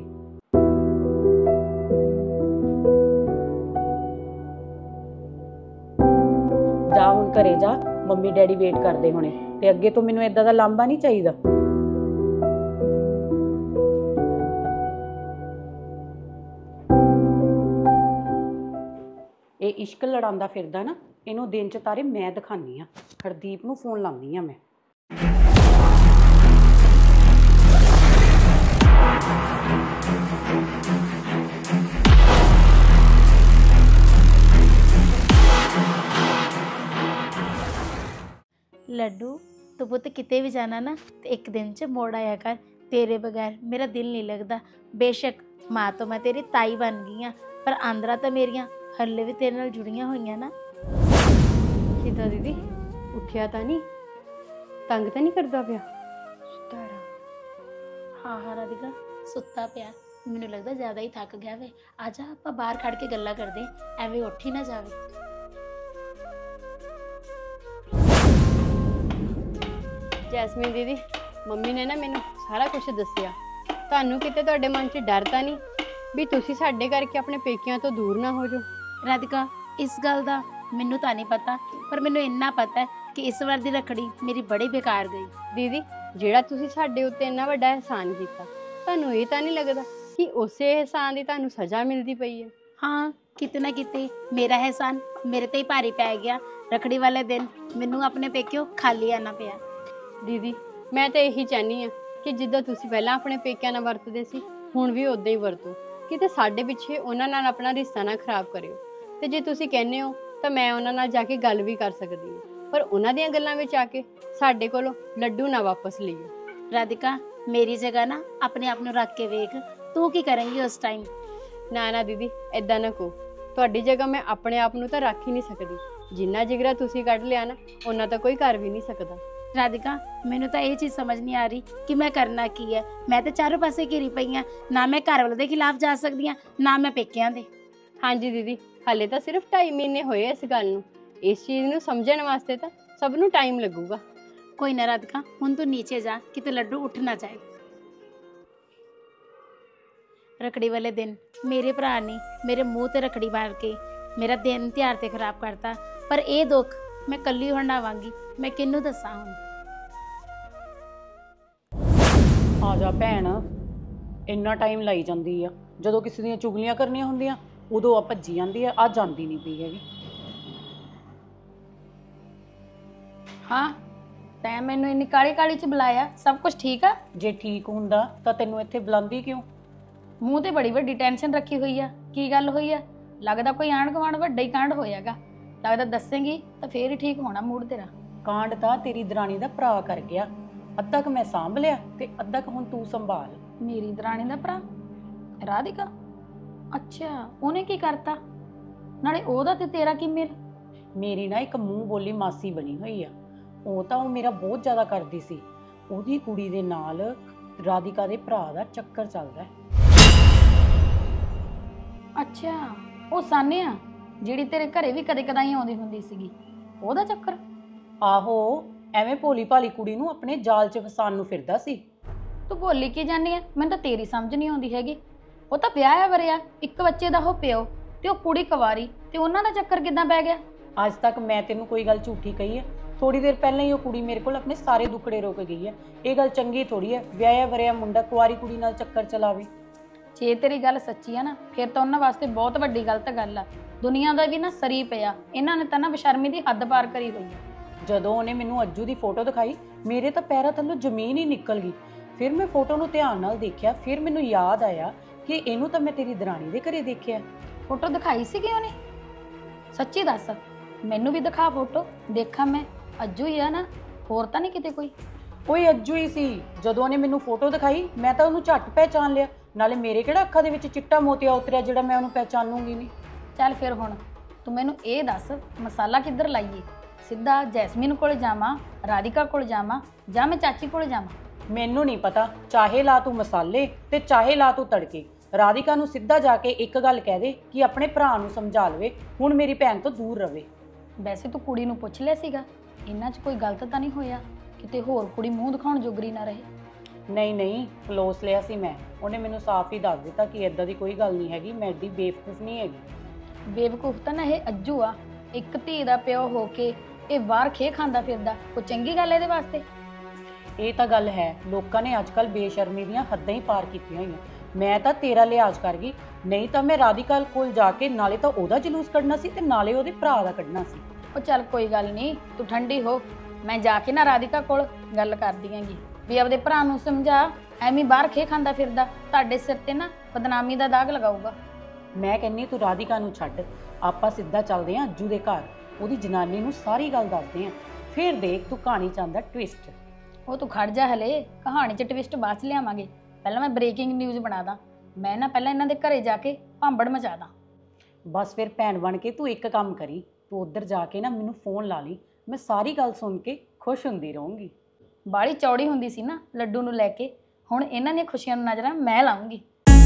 ਜਾ ਹੁਣ ਘਰੇ ਜਾ, ਮੰਮੀ ਡੈਡੀ ਵੇਟ ਕਰਦੇ ਹੋਣੇ। ਤੇ ਅੱਗੇ ਤੋਂ ਮੈਨੂੰ ਇਦਾਂ ਦਾ ਲਾਂਭਾ ਨਹੀਂ ਚਾਹੀਦਾ। ਇਹ ਇਸ਼ਕ ਲੜਾਉਂਦਾ ਫਿਰਦਾ ਨਾ, ਇਹਨੂੰ ਦਿਨ 'ਚ ਤਾਰੇ ਮੈਂ ਦਿਖਾਨੀ ਆ। ਹਰਦੀਪ ਨੂੰ ਫੋਨ ਲਾਉਂਦੀ ਆ ਮੈਂ। ਲੱਡੂ ਤੂੰ ਪੁੱਤ ਕਿਤੇ ਵੀ ਜਾਣਾ ਨਾ ਤੇ ਇੱਕ ਦਿਨ 'ਚ ਮੋੜ ਆਇਆ ਕਰ। ਤੇਰੇ ਬਗੈਰ ਮੇਰਾ ਦਿਲ ਨਹੀਂ ਲੱਗਦਾ। ਬੇਸ਼ੱਕ ਮਾਂ ਤੋਂ ਮੈਂ ਤੇਰੀ ਤਾਈ ਬਣ ਗਈ ਆ, ਪਰ ਆਂਦਰਾਂ ਤਾਂ ਮੇਰੀਆਂ ਹੱਲੇ ਵੀ ਤੇਰੇ ਨਾਲ ਜੁੜੀਆਂ ਹੋਈਆਂ ਨਾ। ਕਿੱਦਾਂ ਦੀਦੀ, ਉੱਠਿਆ ਤਾਂ ਨਹੀਂ? ਤੰਗ ਤਾਂ ਨਹੀਂ ਕਰਦਾ ਪਿਆ? ਹਾਂ ਰਾਧਿਕਾ, ਸੁੱਤਾ ਪਿਆ। ਮੈਨੂੰ ਲੱਗਦਾ ਜ਼ਿਆਦਾ ਹੀ ਥੱਕ ਗਿਆ ਵੇ। ਆ ਜਾ ਆਪਾਂ ਬਾਹਰ ਖੜ ਕੇ ਗੱਲਾਂ ਕਰਦੇ, ਐਵੇਂ ਉੱਠ ਹੀ ਨਾ ਜਾਵੇ। ਜੈਸਮੀਨ ਦੀਦੀ, ਮੰਮੀ ਨੇ ਨਾ ਮੈਨੂੰ ਸਾਰਾ ਕੁਝ ਦੱਸਿਆ। ਤੁਹਾਨੂੰ ਕਿਤੇ ਤੁਹਾਡੇ ਮਨ 'ਚ ਡਰ ਤਾਂ ਨਹੀਂ ਵੀ ਤੁਸੀਂ ਸਾਡੇ ਕਰਕੇ ਆਪਣੇ ਪੇਕਿਆਂ ਤੋਂ ਦੂਰ ਨਾ ਹੋ ਜਾਓ? ਰਾਧਿਕਾ, ਇਸ ਗੱਲ ਦਾ ਮੈਨੂੰ ਤਾਂ ਨਹੀਂ ਪਤਾ, ਪਰ ਮੈਨੂੰ ਇੰਨਾ ਪਤਾ ਹੈ ਕਿ ਇਸ ਵਾਰ ਦੀ ਰੱਖੜੀ ਮੇਰੀ ਬੜੀ ਬੇਕਾਰ ਗਈ। ਦੀਦੀ, ਜਿਹੜਾ ਤੁਸੀਂ ਸਾਡੇ ਉੱਤੇ ਇੰਨਾ ਵੱਡਾ ਅਹਿਸਾਨ ਕੀਤਾ, ਤੁਹਾਨੂੰ ਇਹ ਤਾਂ ਨਹੀਂ ਲੱਗਦਾ ਕਿ ਉਸੇ ਅਹਿਸਾਨ ਦੀ ਤੁਹਾਨੂੰ ਸਜ਼ਾ ਮਿਲਦੀ ਪਈ ਹੈ? ਹਾਂ, ਕਿਤੇ ਨਾ ਕਿਤੇ ਮੇਰਾ ਅਹਿਸਾਨ ਮੇਰੇ ਤੇ ਹੀ ਭਾਰੀ ਪੈ ਗਿਆ। ਰੱਖੜੀ ਵਾਲੇ ਦਿਨ ਮੈਨੂੰ ਆਪਣੇ ਪੇਕਿਓ ਖਾਲੀ ਆਣਾ ਪਿਆ। ਦੀਦੀ, ਮੈਂ ਤਾਂ ਇਹੀ ਚਾਹਨੀ ਆ ਕਿ ਜਿੱਦਾਂ ਤੁਸੀਂ ਪਹਿਲਾਂ ਆਪਣੇ ਪੇਕਿਆਂ ਨਾਲ ਵਰਤਦੇ ਸੀ, ਹੁਣ ਵੀ ਉਦਾਂ ਹੀ ਵਰਤੋ। ਕਿਤੇ ਸਾਡੇ ਪਿੱਛੇ ਉਹਨਾਂ ਨਾਲ ਆਪਣਾ ਰਿਸ਼ਤਾ ਨਾ ਖਰਾਬ ਕਰਿਓ। ਤੇ ਜੇ ਤੁਸੀਂ ਕਹਿੰਦੇ ਹੋ ਤਾਂ ਮੈਂ ਉਹਨਾਂ ਨਾਲ ਜਾ ਕੇ ਗੱਲ ਵੀ ਕਰ ਸਕਦੀ ਹਾਂ, ਪਰ ਉਹਨਾਂ ਦੀਆਂ ਗੱਲਾਂ ਵਿੱਚ ਆ ਕੇ ਸਾਡੇ ਕੋਲੋਂ ਲੱਡੂ ਨਾ ਵਾਪਸ ਲਈਓ। ਰਾਧਿਕਾ, ਮੇਰੀ ਜਗ੍ਹਾ ਨਾ ਆਪਣੇ ਆਪ ਨੂੰ ਰੱਖ ਕੇ ਵੇਖ, ਤੂੰ ਕੀ ਕਰੇਂਗੀ ਉਸ ਟਾਈਮ? ਨਾ ਦੀਦੀ, ਐਦਾਂ ਨਾ ਕਹੋ। ਤੁਹਾਡੀ ਜਗ੍ਹਾ ਮੈਂ ਆਪਣੇ ਆਪ ਨੂੰ ਤਾਂ ਰੱਖ ਹੀ ਨਹੀਂ ਸਕਦੀ। ਜਿੰਨਾ ਜਿਗਰਾ ਤੁਸੀਂ ਕੱਢ ਲਿਆ ਨਾ, ਉਹਨਾਂ ਤਾਂ ਕੋਈ ਕਰ ਵੀ ਨਹੀਂ ਸਕਦਾ। ਰਾਧਿਕਾ, ਮੈਨੂੰ ਤਾਂ ਇਹ ਚੀਜ਼ ਸਮਝ ਨਹੀਂ ਆ ਰਹੀ ਕਿ ਮੈਂ ਕਰਨਾ ਕੀ ਹੈ। ਮੈਂ ਤਾਂ ਚਾਰੋਂ ਪਾਸੇ ਘਿਰੀ ਪਈ ਹਾਂ, ਨਾ ਮੈਂ ਘਰ ਵਾਲੇ ਦੇ ਖਿਲਾਫ ਜਾ ਸਕਦੀ ਹਾਂ, ਨਾ ਮੈਂ ਪੇਕਿਆਂ ਦੇ। ਹਾਂਜੀ ਦੀਦੀ, ਹਾਲੇ ਤਾਂ ਸਿਰਫ 2.5 ਮਹੀਨੇ ਹੋਏ ਇਸ ਗੱਲ ਨੂੰ। ਇਸ ਚੀਜ਼ ਨੂੰ ਸਮਝਣ ਵਾਸਤੇ ਤਾਂ ਸਭ ਨੂੰ ਟਾਈਮ ਲੱਗੂਗਾ। ਕੋਈ ਨਾ ਰਾਧਿਕਾ, ਹੁਣ ਤੂੰ ਨੀਚੇ ਜਾ, ਕਿਤੇ ਲੱਡੂ ਉੱਠ ਨਾ ਜਾਏ। ਰੱਖੜੀ ਵਾਲੇ ਦਿਨ ਮੇਰੇ ਭਰਾ ਨੇ ਮੇਰੇ ਮੂੰਹ ਤੇ ਰੱਖੜੀ ਮਾਰ ਕੇ ਮੇਰਾ ਦਿਨ ਤਿਉਹਾਰ ਤੇ ਖਰਾਬ ਕਰਤਾ, ਪਰ ਇਹ ਦੁੱਖ ਮੈਂ ਕੱਲੀ ਹੰਡਾਵਾਂਗੀ, ਮੈਂ ਕਿਹਨੂੰ ਦੱਸਾਂ ਹੁਣ। ਆ ਜਾ ਭੈਣ, ਇੰਨਾ ਟਾਈਮ ਲਾਈ ਜਾਂਦੀ ਆ। ਜਦੋਂ ਕਿਸੇ ਦੀਆਂ ਚੁਗਲੀਆਂ ਕਰਨੀਆਂ ਹੁੰਦੀਆਂ ਉਦੋਂ ਆ ਭੱਜੀ ਜਾਂਦੀ ਆ, ਆ ਜਾਂਦੀ ਨਹੀਂ ਪਈ ਹੈਗੀ। ਹਾਂ, ਤੈਂ ਮੈਨੂੰ ਇੰਨੀ ਕਾਲੀ ਕਾਲੀ ਚ ਬੁਲਾਇਆ, ਸਭ ਕੁਝ ਠੀਕ ਆ? ਜੇ ਠੀਕ ਹੁੰਦਾ ਤਾਂ ਤੈਨੂੰ ਇੱਥੇ ਬੁਲਾਉਂਦੀ ਕਿਉਂ? ਮੂੰਹ ਤੇ ਬੜੀ ਵੱਡੀ ਟੈਨਸ਼ਨ ਰੱਖੀ ਹੋਈ ਆ, ਕੀ ਗੱਲ ਹੋਈ ਆ? ਲੱਗਦਾ ਕੋਈ ਆਂਢ ਗੁਆਂਢ ਵੱਡਾ ਹੀ ਕਾਂਡ ਹੋਇਆਗਾ। ਲੱਗਦਾ ਦੱਸੇਂਗੀ ਤਾਂ ਫੇਰ ਹੀ ਠੀਕ ਹੋਣਾ ਮੂਡ ਤੇਰਾ। ਕਾਂਡ ਤਾਂ ਤੇਰੀ ਦਰਾਣੀ ਦਾ ਭਰਾ ਕਰ ਗਿਆ, ਅੱਧਾ ਕੁ ਮੈਂ ਸਾਂਭ ਲਿਆ ਤੇ ਅੱਧਾ ਕੁ ਹੁਣ ਤੂੰ ਸੰਭਾਲ। ਮੇਰੀ ਦਰਾਣੀ ਦਾ ਭਰਾ ਰਾਧਿਕਾ? ਅੱਛਾ, ਉਹਨੇ ਕੀ ਕਰਤਾ? ਨਾਲੇ ਉਹਦਾ ਤੇ ਤੇਰਾ ਕੀ ਮੇਲ? ਮੇਰੀ ਨਾ ਇੱਕ ਮੂੰਹ ਬੋਲੀ ਮਾਸੀ ਬਣੀ ਹੋਈ ਆ, ਉਹ ਤਾਂ ਉਹ ਮੇਰਾ ਬਹੁਤ ਜ਼ਿਆਦਾ ਕਰਦੀ ਸੀ। ਉਹਦੀ ਕੁੜੀ ਦੇ ਨਾਲ ਰਾਧਿਕਾ ਦੇ ਭਰਾ ਦਾ ਚੱਕਰ ਚੱਲਦਾ ਹੈ। ਅੱਛਾ, ਉਹ ਸਾਨਿਆ ਜਿਹੜੀ ਤੇਰੇ ਘਰੇ ਵੀ ਕਦੇ ਕਦਾਈ ਆਉਂਦੀ ਹੁੰਦੀ ਸੀਗੀ, ਉਹਦਾ ਚੱਕਰ? ਆਹੋ, ਐਵੇਂ ਭੋਲੀ ਭਾਲੀ ਕੁੜੀ ਨੂੰ ਆਪਣੇ ਜਾਲ 'ਚ ਫਸਾਉਣ ਨੂੰ ਫਿਰਦਾ ਸੀ। ਤੂੰ ਭੋਲੀ ਕੀ ਜਾਨੀ ਐ? ਮੈਨੂੰ ਤਾਂ ਤੇਰੀ ਸਮਝ ਨਹੀਂ ਆਉਂਦੀ ਹੈਗੀ। ਉਹ ਤਾਂ ਵਿਆਹਿਆ ਵਰਿਆ, ਇੱਕ ਬੱਚੇ ਦਾ ਉਹ ਪਿਓ, ਤੇ ਉਹ ਕੁੜੀ ਕੁਵਾਰੀ, ਤੇ ਉਹਨਾਂ ਦਾ ਚੱਕਰ ਕਿੱਦਾਂ ਪੈ ਗਿਆ? ਅੱਜ ਤੱਕ ਮੈਂ ਤੈਨੂੰ ਕੋਈ ਗੱਲ ਝੂਠੀ ਕਹੀ ਹੈ? ਥੋੜੀ ਦੇਰ ਪਹਿਲਾਂ ਹੀ ਉਹ ਕੁੜੀ ਮੇਰੇ ਕੋਲ ਆਪਣੇ ਸਾਰੇ ਦੁੱਖੜੇ ਰੋ ਕੇ ਗਈ ਹੈ। ਇਹ ਗੱਲ ਚੰਗੀ ਥੋੜੀ ਹੈ ਵਿਆਹਿਆ ਵਰਿਆ ਮੁੰਡਾ ਕੁਵਾਰੀ ਕੁੜੀ ਨਾਲ ਚੱਕਰ ਚਲਾਵੇ। ਜੇ ਤੇਰੀ ਗੱਲ ਸੱਚੀ ਆ ਨਾ, ਫਿਰ ਤਾਂ ਉਹਨਾਂ ਵਾਸਤੇ ਬਹੁਤ ਵੱਡੀ ਗਲਤ ਗੱਲ ਆ। ਦੁਨੀਆ ਦਾ ਵੀ ਨਾ ਸਰੀ ਪਿਆ, ਇਹਨਾਂ ਨੇ ਤਾਂ ਨਾ ਬੇਸ਼ਰਮੀ ਦੀ ਹੱਦ ਪਾਰ ਕਰੀ ਹੋਈ ਆ। ਜਦੋਂ ਉਹਨੇ ਮੈਨੂੰ ਅੱਜੂ ਦੀ ਫੋਟੋ ਦਿਖਾਈ, ਮੇਰੇ ਤਾਂ ਪੈਰਾਂ ਥੱਲੋਂ ਜ਼ਮੀਨ ਹੀ ਨਿਕਲ ਗਈ। ਫਿਰ ਮੈਂ ਫੋਟੋ ਨੂੰ ਧਿਆਨ ਨਾਲ ਦੇਖਿਆ, ਫਿਰ ਮੈਨੂੰ ਯਾਦ ਆਇਆ ਕਿ ਇਹਨੂੰ ਤਾਂ ਮੈਂ ਤੇਰੀ ਦਰਾਣੀ ਦੇ ਘਰੇ ਦੇਖਿਆ। ਫੋਟੋ ਦਿਖਾਈ ਸੀਗੀ ਉਹਨੇ? ਸੱਚੀ ਦੱਸ, ਮੈਨੂੰ ਵੀ ਦਿਖਾ ਫੋਟੋ, ਦੇਖਾਂ ਮੈਂ। ਅੱਜੂ ਹੀ ਆ ਨਾ, ਹੋਰ ਤਾਂ ਨਹੀਂ ਕਿਤੇ ਕੋਈ? ਓਏ ਅੱਜੂ ਹੀ ਸੀ। ਜਦੋਂ ਉਹਨੇ ਮੈਨੂੰ ਫੋਟੋ ਦਿਖਾਈ ਮੈਂ ਤਾਂ ਉਹਨੂੰ ਝੱਟ ਪਹਿਚਾਨ ਲਿਆ। ਨਾਲੇ ਮੇਰੇ ਕਿਹੜਾ ਅੱਖਾਂ ਦੇ ਵਿੱਚ ਚਿੱਟਾ ਮੋਤੀਆ ਉਤਰਿਆ ਜਿਹੜਾ ਮੈਂ ਉਹਨੂੰ ਪਹਿਚਾਨੂੰਗੀ ਨਹੀਂ। ਚੱਲ ਫਿਰ ਹੁਣ ਤੂੰ ਮੈਨੂੰ ਇਹ ਦੱਸ, ਮਸਾਲਾ ਕਿੱਧਰ ਲਾਈਏ? ਸਿੱਧਾ ਜੈਸਮੀਨ ਕੋਲ ਜਾਵਾਂ, ਰਾਧਿਕਾ ਕੋਲ ਜਾਵਾਂ, ਜਾਂ ਮੈਂ ਚਾਚੀ ਕੋਲ ਜਾਵਾਂ? ਮੈਨੂੰ ਨਹੀਂ ਪਤਾ, ਚਾਹੇ ਲਾ ਤੂੰ ਮਸਾਲੇ ਤੇ ਚਾਹੇ ਲਾ ਤੂੰ ਤੜਕੇ। ਰਾਧਿਕਾ ਨੂੰ ਸਿੱਧਾ ਜਾ ਕੇ ਇੱਕ ਗੱਲ ਕਹਿ ਦੇ ਕਿ ਆਪਣੇ ਭਰਾ ਨੂੰ ਸਮਝਾ ਲਵੇ, ਹੁਣ ਮੇਰੀ ਭੈਣ ਤੋਂ ਦੂਰ ਰਵੇ। ਵੈਸੇ ਤੂੰ ਕੁੜੀ ਨੂੰ ਪੁੱਛ ਲਿਆ ਸੀਗਾ ਇਹਨਾਂ 'ਚ ਕੋਈ ਗਲਤ ਤਾਂ ਨਹੀਂ ਹੋਇਆ? ਕਿਤੇ ਹੋਰ ਕੁੜੀ ਮੂੰਹ ਦਿਖਾਉਣ ਜੋਗਰੀ ਨਾ ਰਹੇ। ਨਹੀਂ ਨਹੀਂ, ਪਲੋਸ ਲਿਆ ਸੀ ਮੈਂ। ਉਹਨੇ ਮੈਨੂੰ ਸਾਫ਼ ਹੀ ਦੱਸ ਦਿੱਤਾ ਕਿ ਇਦਾਂ ਦੀ ਕੋਈ ਗੱਲ ਨਹੀਂ ਹੈਗੀ, ਮੈਂ ਐਡੀ ਬੇਵਕੂਫ ਨਹੀਂ ਹੈਗੀ। ਬੇਵਕੂਫ ਤਾਂ ਨਾ ਇਹ ਅੱਜੂ ਆ, ਇੱਕ ਧੀ ਦਾ ਪਿਓ ਹੋ ਕੇ ਇਹ ਬਾਹਰ ਖੇ ਖਾਂਦਾ ਫਿਰਦਾ, ਕੋਈ ਚੰਗੀ ਗੱਲ ਇਹਦੇ ਵਾਸਤੇ? ਇਹ ਤਾਂ ਗੱਲ ਹੈ, ਲੋਕਾਂ ਨੇ ਅੱਜ ਕੱਲ ਬੇਸ਼ਰਮੀ ਦੀਆਂ ਹੱਦਾਂ ਹੀ ਪਾਰ ਕੀਤੀਆਂ ਹੋਈਆਂ। ਮੈਂ ਤਾਂ ਤੇਰਾ ਲਿਹਾਜ਼ ਕਰ ਗਈ, ਨਹੀਂ ਤਾਂ ਮੈਂ ਰਾਧਿਕਾ ਕੋਲ ਜਾ ਕੇ ਨਾਲੇ ਤਾਂ ਉਹਦਾ ਜਲੂਸ ਕੱਢਣਾ ਸੀ ਤੇ ਨਾਲੇ ਉਹਦੇ ਭਰਾ ਦਾ ਕੱਢਣਾ ਸੀ। ਉਹ ਚੱਲ ਕੋਈ ਗੱਲ ਨਹੀਂ, ਤੂੰ ਠੰਡੀ ਹੋ। ਮੈਂ ਜਾ ਕੇ ਨਾ ਰਾਧਿਕਾ ਕੋਲ ਗੱਲ ਕਰਦੀ ਆਂਗੀ ਵੀ ਆਪਦੇ ਭਰਾ ਨੂੰ ਸਮਝਾ, ਐਵੇਂ ਬਾਹਰ ਖੇ ਖਾਂਦਾ ਫਿਰਦਾ, ਤੁਹਾਡੇ ਸਿਰ ਤੇ ਨਾ ਬਦਨਾਮੀ ਦਾ ਦਾਗ ਲਗਾਊਗਾ। ਮੈਂ ਕਹਿੰਨੀ ਤੂੰ ਰਾਧਿਕਾ ਨੂੰ ਛੱਡ, ਆਪਾਂ ਸਿੱਧਾ ਚੱਲਦੇ ਆਂ ਅੱਜੂ ਦੇ ਘਰ, ਉਹਦੀ ਜਨਾਨੀ ਨੂੰ ਸਾਰੀ ਗੱਲ ਦੱਸਦੇ ਆਂ, ਫਿਰ ਦੇਖ ਤੂੰ ਕਹਾਣੀ 'ਚ ਆਂਦਾ ਟਵਿਸਟ। ਉਹ ਤੂੰ ਖੜ ਜਾ, ਹਲੇ ਕਹਾਣੀ 'ਚ ਟਵਿਸਟ ਬਾਅਦ 'ਚ ਲਿਆਵਾਂਗੇ। ਪਹਿਲਾਂ ਮੈਂ ਬ੍ਰੇਕਿੰਗ ਨਿਊਜ਼ ਬਣਾ ਦਾਂ, ਮੈਂ ਨਾ ਪਹਿਲਾਂ ਇਹਨਾਂ ਦੇ ਘਰੇ ਜਾ ਕੇ ਭਾਂਬੜ ਮਚਾ ਦਾਂ। ਬਸ ਫਿਰ ਭੈਣ ਬਣ ਕੇ ਤੂੰ ਇੱਕ ਕੰਮ ਕਰੀ, ਤੂੰ ਉੱਧਰ ਜਾ ਕੇ ਨਾ ਮੈਨੂੰ ਫੋਨ ਲਾ ਲਈ, ਮੈਂ ਸਾਰੀ ਗੱਲ ਸੁਣ ਕੇ ਖੁਸ਼ ਹੁੰਦੀ ਰਹੂੰਗੀ। ਬਾਹਲੀ ਚੌੜੀ ਹੁੰਦੀ ਸੀ ਨਾ ਲੱਡੂ ਨੂੰ ਲੈ ਕੇ, ਹੁਣ ਇਹਨਾਂ ਦੀਆਂ ਖੁਸ਼ੀਆਂ ਨੂੰ ਨਜ਼ਰਾਂ ਮੈਂ ਲਾਉਂਗੀ।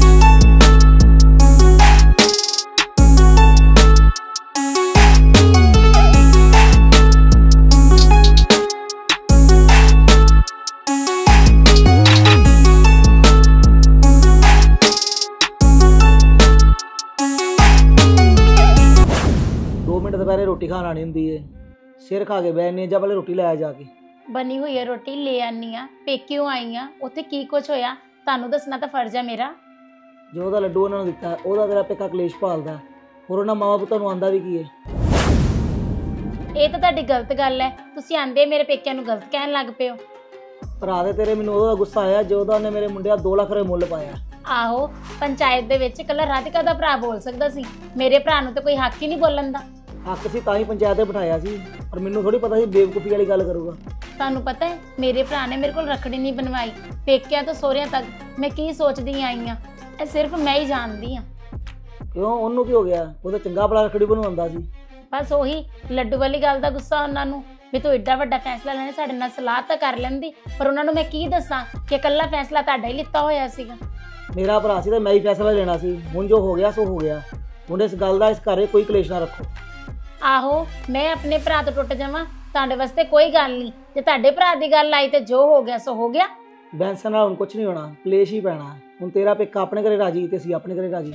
ਦੁਪਹਿਰੇ ਰੋਟੀ ਖਾਣ ਆਣੀ ਹੁੰਦੀ ਏ, ਸਿਰ ਖਾ ਕੇ ਬੈਠਨੇ ਜਾਂ ਪਹਿਲੇ ਰੋਟੀ ਲੈ ਜਾ ਕੇ। ਬਣੀ ਹੋਈ ਹੈ ਰੋਟੀ ਲੈ ਆਨੀ ਆ, ਪੇਕਿਓ ਆਈ ਆ, ਉੱਥੇ ਕੀ ਕੁਝ ਹੋਇਆ ਤੁਹਾਨੂੰ ਦੱਸਣਾ ਤਾਂ ਫਰਜ਼ ਹੈ ਮੇਰਾ। ਜੋ ਉਹਦਾ ਲੱਡੂ ਉਹਨਾਂ ਨੂੰ ਦਿੱਤਾ ਉਹਦਾ ਤੇਰਾ ਪੇਕਾ ਕਲੇਸ਼ ਭਾਲਦਾ, ਹੋਰ ਉਹਨਾਂ ਮਾਵਾਂ ਪੁੱਤਾਂ ਨੂੰ ਆਂਦਾ ਵੀ ਕੀ ਏ? ਇਹ ਤਾਂ ਤੁਹਾਡੀ ਗਲਤ ਗੱਲ ਹੈ, ਤੁਸੀਂ ਆਂਦੇ ਮੇਰੇ ਪੇਕਿਆਂ ਨੂੰ ਗਲਤ ਕਹਿਣ ਲੱਗ ਪਏ ਹੋ। ਭਰਾ ਦੇ ਤੇਰੇ ਮੈਨੂੰ ਉਹਦਾ ਗੁੱਸਾ ਆਇਆ ਜੋ ਉਹਦਾ ਉਹਨੇ ਮੇਰੇ ਮੁੰਡਿਆਂ 2 ਲੱਖ ਰੁਪਏ ਮੁੱਲ ਪਾਇਆ। ਆਹੋ, ਪੰਚਾਇਤ ਦੇ ਵਿੱਚ ਇਕੱਲਾ ਰਾਧਿਕਾ ਦਾ ਭਰਾ ਬੋਲ ਸਕਦਾ ਸੀ, ਮੇਰੇ ਭਰਾ ਨੂੰ ਤਾਂ ਕੋਈ ਹੱਕ ਹੀ ਨਹੀਂ ਬੋਲਣ ਦਾ। ਹੱਕ ਸੀ ਤਾਂ ਹੀ ਪੰਚਾਇਤ ਤੇ ਬਿਠਾਇਆ ਸੀ, ਪਰ ਮੈਨੂੰ ਥੋੜੀ ਪਤਾ ਸੀ ਬੇਵਕੂਫੀ ਵਾਲੀ ਗੱਲ ਕਰੂਗਾ। ਤੁਹਾਨੂੰ ਪਤਾ ਹੈ ਮੇਰੇ ਭਰਾ ਨੇ ਮੇਰੇ ਕੋਲ ਰੱਖੜੀ ਨਹੀਂ ਬਣਵਾਈ, ਪੇਕਿਆਂ ਤੋਂ ਸਹੁਰਿਆਂ ਤੱਕ ਮੈਂ ਕੀ ਸੋਚਦੀ ਆਈ ਆ, ਇਹ ਸਿਰਫ ਮੈਂ ਹੀ ਜਾਣਦੀ ਆ। ਕਿਉਂ, ਉਹਨੂੰ ਕੀ ਹੋ ਗਿਆ? ਉਹ ਤਾਂ ਚੰਗਾ ਭਲਾ ਰੱਖੜੀ ਬਣਵਾਉਂਦਾ ਸੀ। ਬਸ ਉਹੀ ਲੱਡੂ ਵਾਲੀ ਗੱਲ ਦਾ ਗੁੱਸਾ ਉਹਨਾਂ ਨੂੰ ਵੀ ਤੂੰ ਏਡਾ ਵੱਡਾ ਫੈਸਲਾ ਲੈਣਾ, ਸਾਡੇ ਨਾਲ ਸਲਾਹ ਤਾਂ ਕਰ ਲੈਂਦੀ, ਪਰ ਉਹਨਾਂ ਨੂੰ ਮੈਂ ਕੀ ਦੱਸਾਂ ਕਿ ਇਕੱਲਾ ਫੈਸਲਾ ਤੁਹਾਡਾ ਹੀ ਲਿੱਤਾ ਹੋਇਆ ਸੀਗਾ। ਮੇਰਾ ਭਰਾ ਸੀ ਤਾਂ ਮੈਂ ਹੀ ਫੈਸਲਾ ਲੈਣਾ ਸੀ, ਹੁਣ ਜੋ ਹੋ ਗਿਆ ਸੋ ਹੋ ਗਿਆ। ਹੁਣ ਇਸ ਗੱਲ ਦਾ ਇਸ ਘਰੇ ਕੋਈ ਕਲੇਸ਼ ਨਾ ਰੱਖੋ। ਆਹੋ ਮੈਂ ਆਪਣੇ ਭਰਾ ਤੋਂ ਟੁੱਟ ਜਾਵਾਂ ਤੁਹਾਡੇ ਵਾਸਤੇ ਕੋਈ ਗੱਲ ਨਹੀਂ, ਜੇ ਤੁਹਾਡੇ ਭਰਾ ਦੀ ਗੱਲ ਆਈ ਤੇ ਜੋ ਹੋ ਗਿਆ ਸੋ ਹੋ ਗਿਆ। ਬੈਂਸਨ ਨਾਲ ਹੁਣ ਕੁਝ ਨਹੀਂ ਹੋਣਾ, ਕਲੇਸ਼ ਹੀ ਪੈਣਾ। ਹੁਣ ਤੇਰਾ ਪੇਕਾ ਆਪਣੇ ਘਰੇ ਰਾਜੀ ਤੇ ਅਸੀਂ ਆਪਣੇ ਘਰੇ ਰਾਜੀ।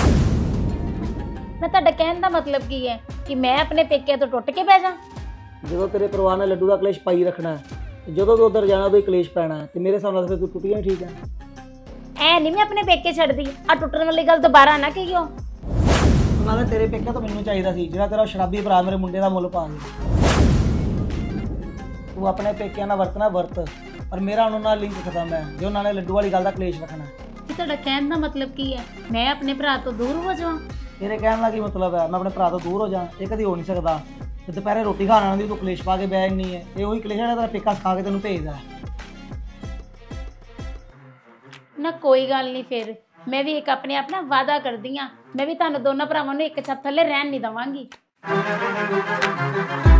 ਮੈਂ ਤੁਹਾਡਾ ਕਹਿਣ ਦਾ ਮਤਲਬ ਕੀ ਹੈ ਕਿ ਮੈਂ ਆਪਣੇ ਪੇਕਿਆਂ ਤੋਂ ਟੁੱਟ ਕੇ ਬਹਿ ਜਾ? ਜਦੋਂ ਤੇਰੇ ਪਰਿਵਾਰ ਨੇ ਲੱਡੂ ਦਾ ਕਲੇਸ਼ ਪਾਈ ਰੱਖਣਾ ਹੈ, ਤੇ ਜਦੋਂ ਤੂੰ ਉੱਧਰ ਜਾਣਾ ਉਦੋਂ ਹੀ ਕਲੇਸ਼ ਪੈਣਾ ਹੈ, ਤੇ ਮੇਰੇ ਹਿਸਾਬ ਨਾਲ ਫਿਰ ਤੂੰ ਟੁੱਟੀਆਂ ਹੀ ਠੀਕ ਹੈ। ਐ ਨਹੀਂ ਮੈਂ ਆਪਣੇ ਪੇਕੇ ਛੱਡਦੀ, ਆ ਟੁੱਟਣ ਵਾਲੀ ਗੱਲ ਦੁਬਾਰਾ ਨਾ ਕਹੀਓ। ਨਾਲੇ ਤੇਰੇ ਪੇਕਾ ਤਾਂ ਮੈਨੂੰ ਚਾਹੀਦਾ ਸੀ, ਜਿਹੜਾ ਤੇਰਾ ਸ਼ਰਾਬੀ ਭਰਾ ਮੇਰੇ ਮੁੰਡੇ ਦਾ ਮੁੱਲ ਪਾ ਗਿਆ। ਤੂੰ ਆਪਣੇ ਪੇਕਿਆਂ ਨਾਲ ਵਰਤਣਾ ਵਰਤ, ਪਰ ਮੇਰਾ ਉਹਨਾਂ ਨਾਲ ਲਿੰਕ ਖਤਮ ਹੈ ਜੇ ਉਹਨਾਂ ਨੇ ਲੱਡੂ ਵਾਲੀ ਗੱਲ ਦਾ ਕਲੇਸ਼ ਰੱਖਣਾ। ਕਿ ਤੁਹਾਡਾ ਕਹਿਣ ਦਾ ਮਤਲਬ ਕੀ ਹੈ, ਮੈਂ ਆਪਣੇ ਭਰਾ ਤੋਂ ਦੂਰ ਹੋ ਜਾਵਾਂ? ਤੇਰੇ ਕਹਿਣ ਦਾ ਕੀ ਮਤਲਬ ਹੈ ਮੈਂ ਆਪਣੇ ਭਰਾ ਤੋਂ ਦੂਰ ਹੋ ਜਾ? ਇਹ ਕਦੀ ਹੋ ਨਹੀਂ ਸਕਦਾ। ਤੇ ਦੁਪਹਿਰੇ ਰੋਟੀ ਖਾਣ ਆਉਂਦੀ ਤੂੰ ਕਲੇਸ਼ ਪਾ ਕੇ ਬਹਿ ਨਹੀਂ ਹੈ, ਇਹ ਉਹੀ ਕਲੇਸ਼ ਜਿਹੜਾ ਤੇਰਾ ਪੇਕਾ ਸਿਖਾ ਕੇ ਤੈਨੂੰ ਭੇਜਦਾ। ਨਾ ਕੋਈ ਗੱਲ ਨਹੀਂ, ਫਿਰ ਮੈਂ ਵੀ ਇੱਕ ਆਪਣੇ ਆਪ ਨਾਲ ਵਾਅਦਾ ਕਰਦੀ ਆ, ਮੈਂ ਵੀ ਤੁਹਾਨੂੰ ਦੋਨਾਂ ਭਰਾਵਾਂ ਨੂੰ ਇੱਕ ਛੱਤ ਥੱਲੇ ਰਹਿਣ ਨਹੀਂ ਦਵਾਂਗੀ।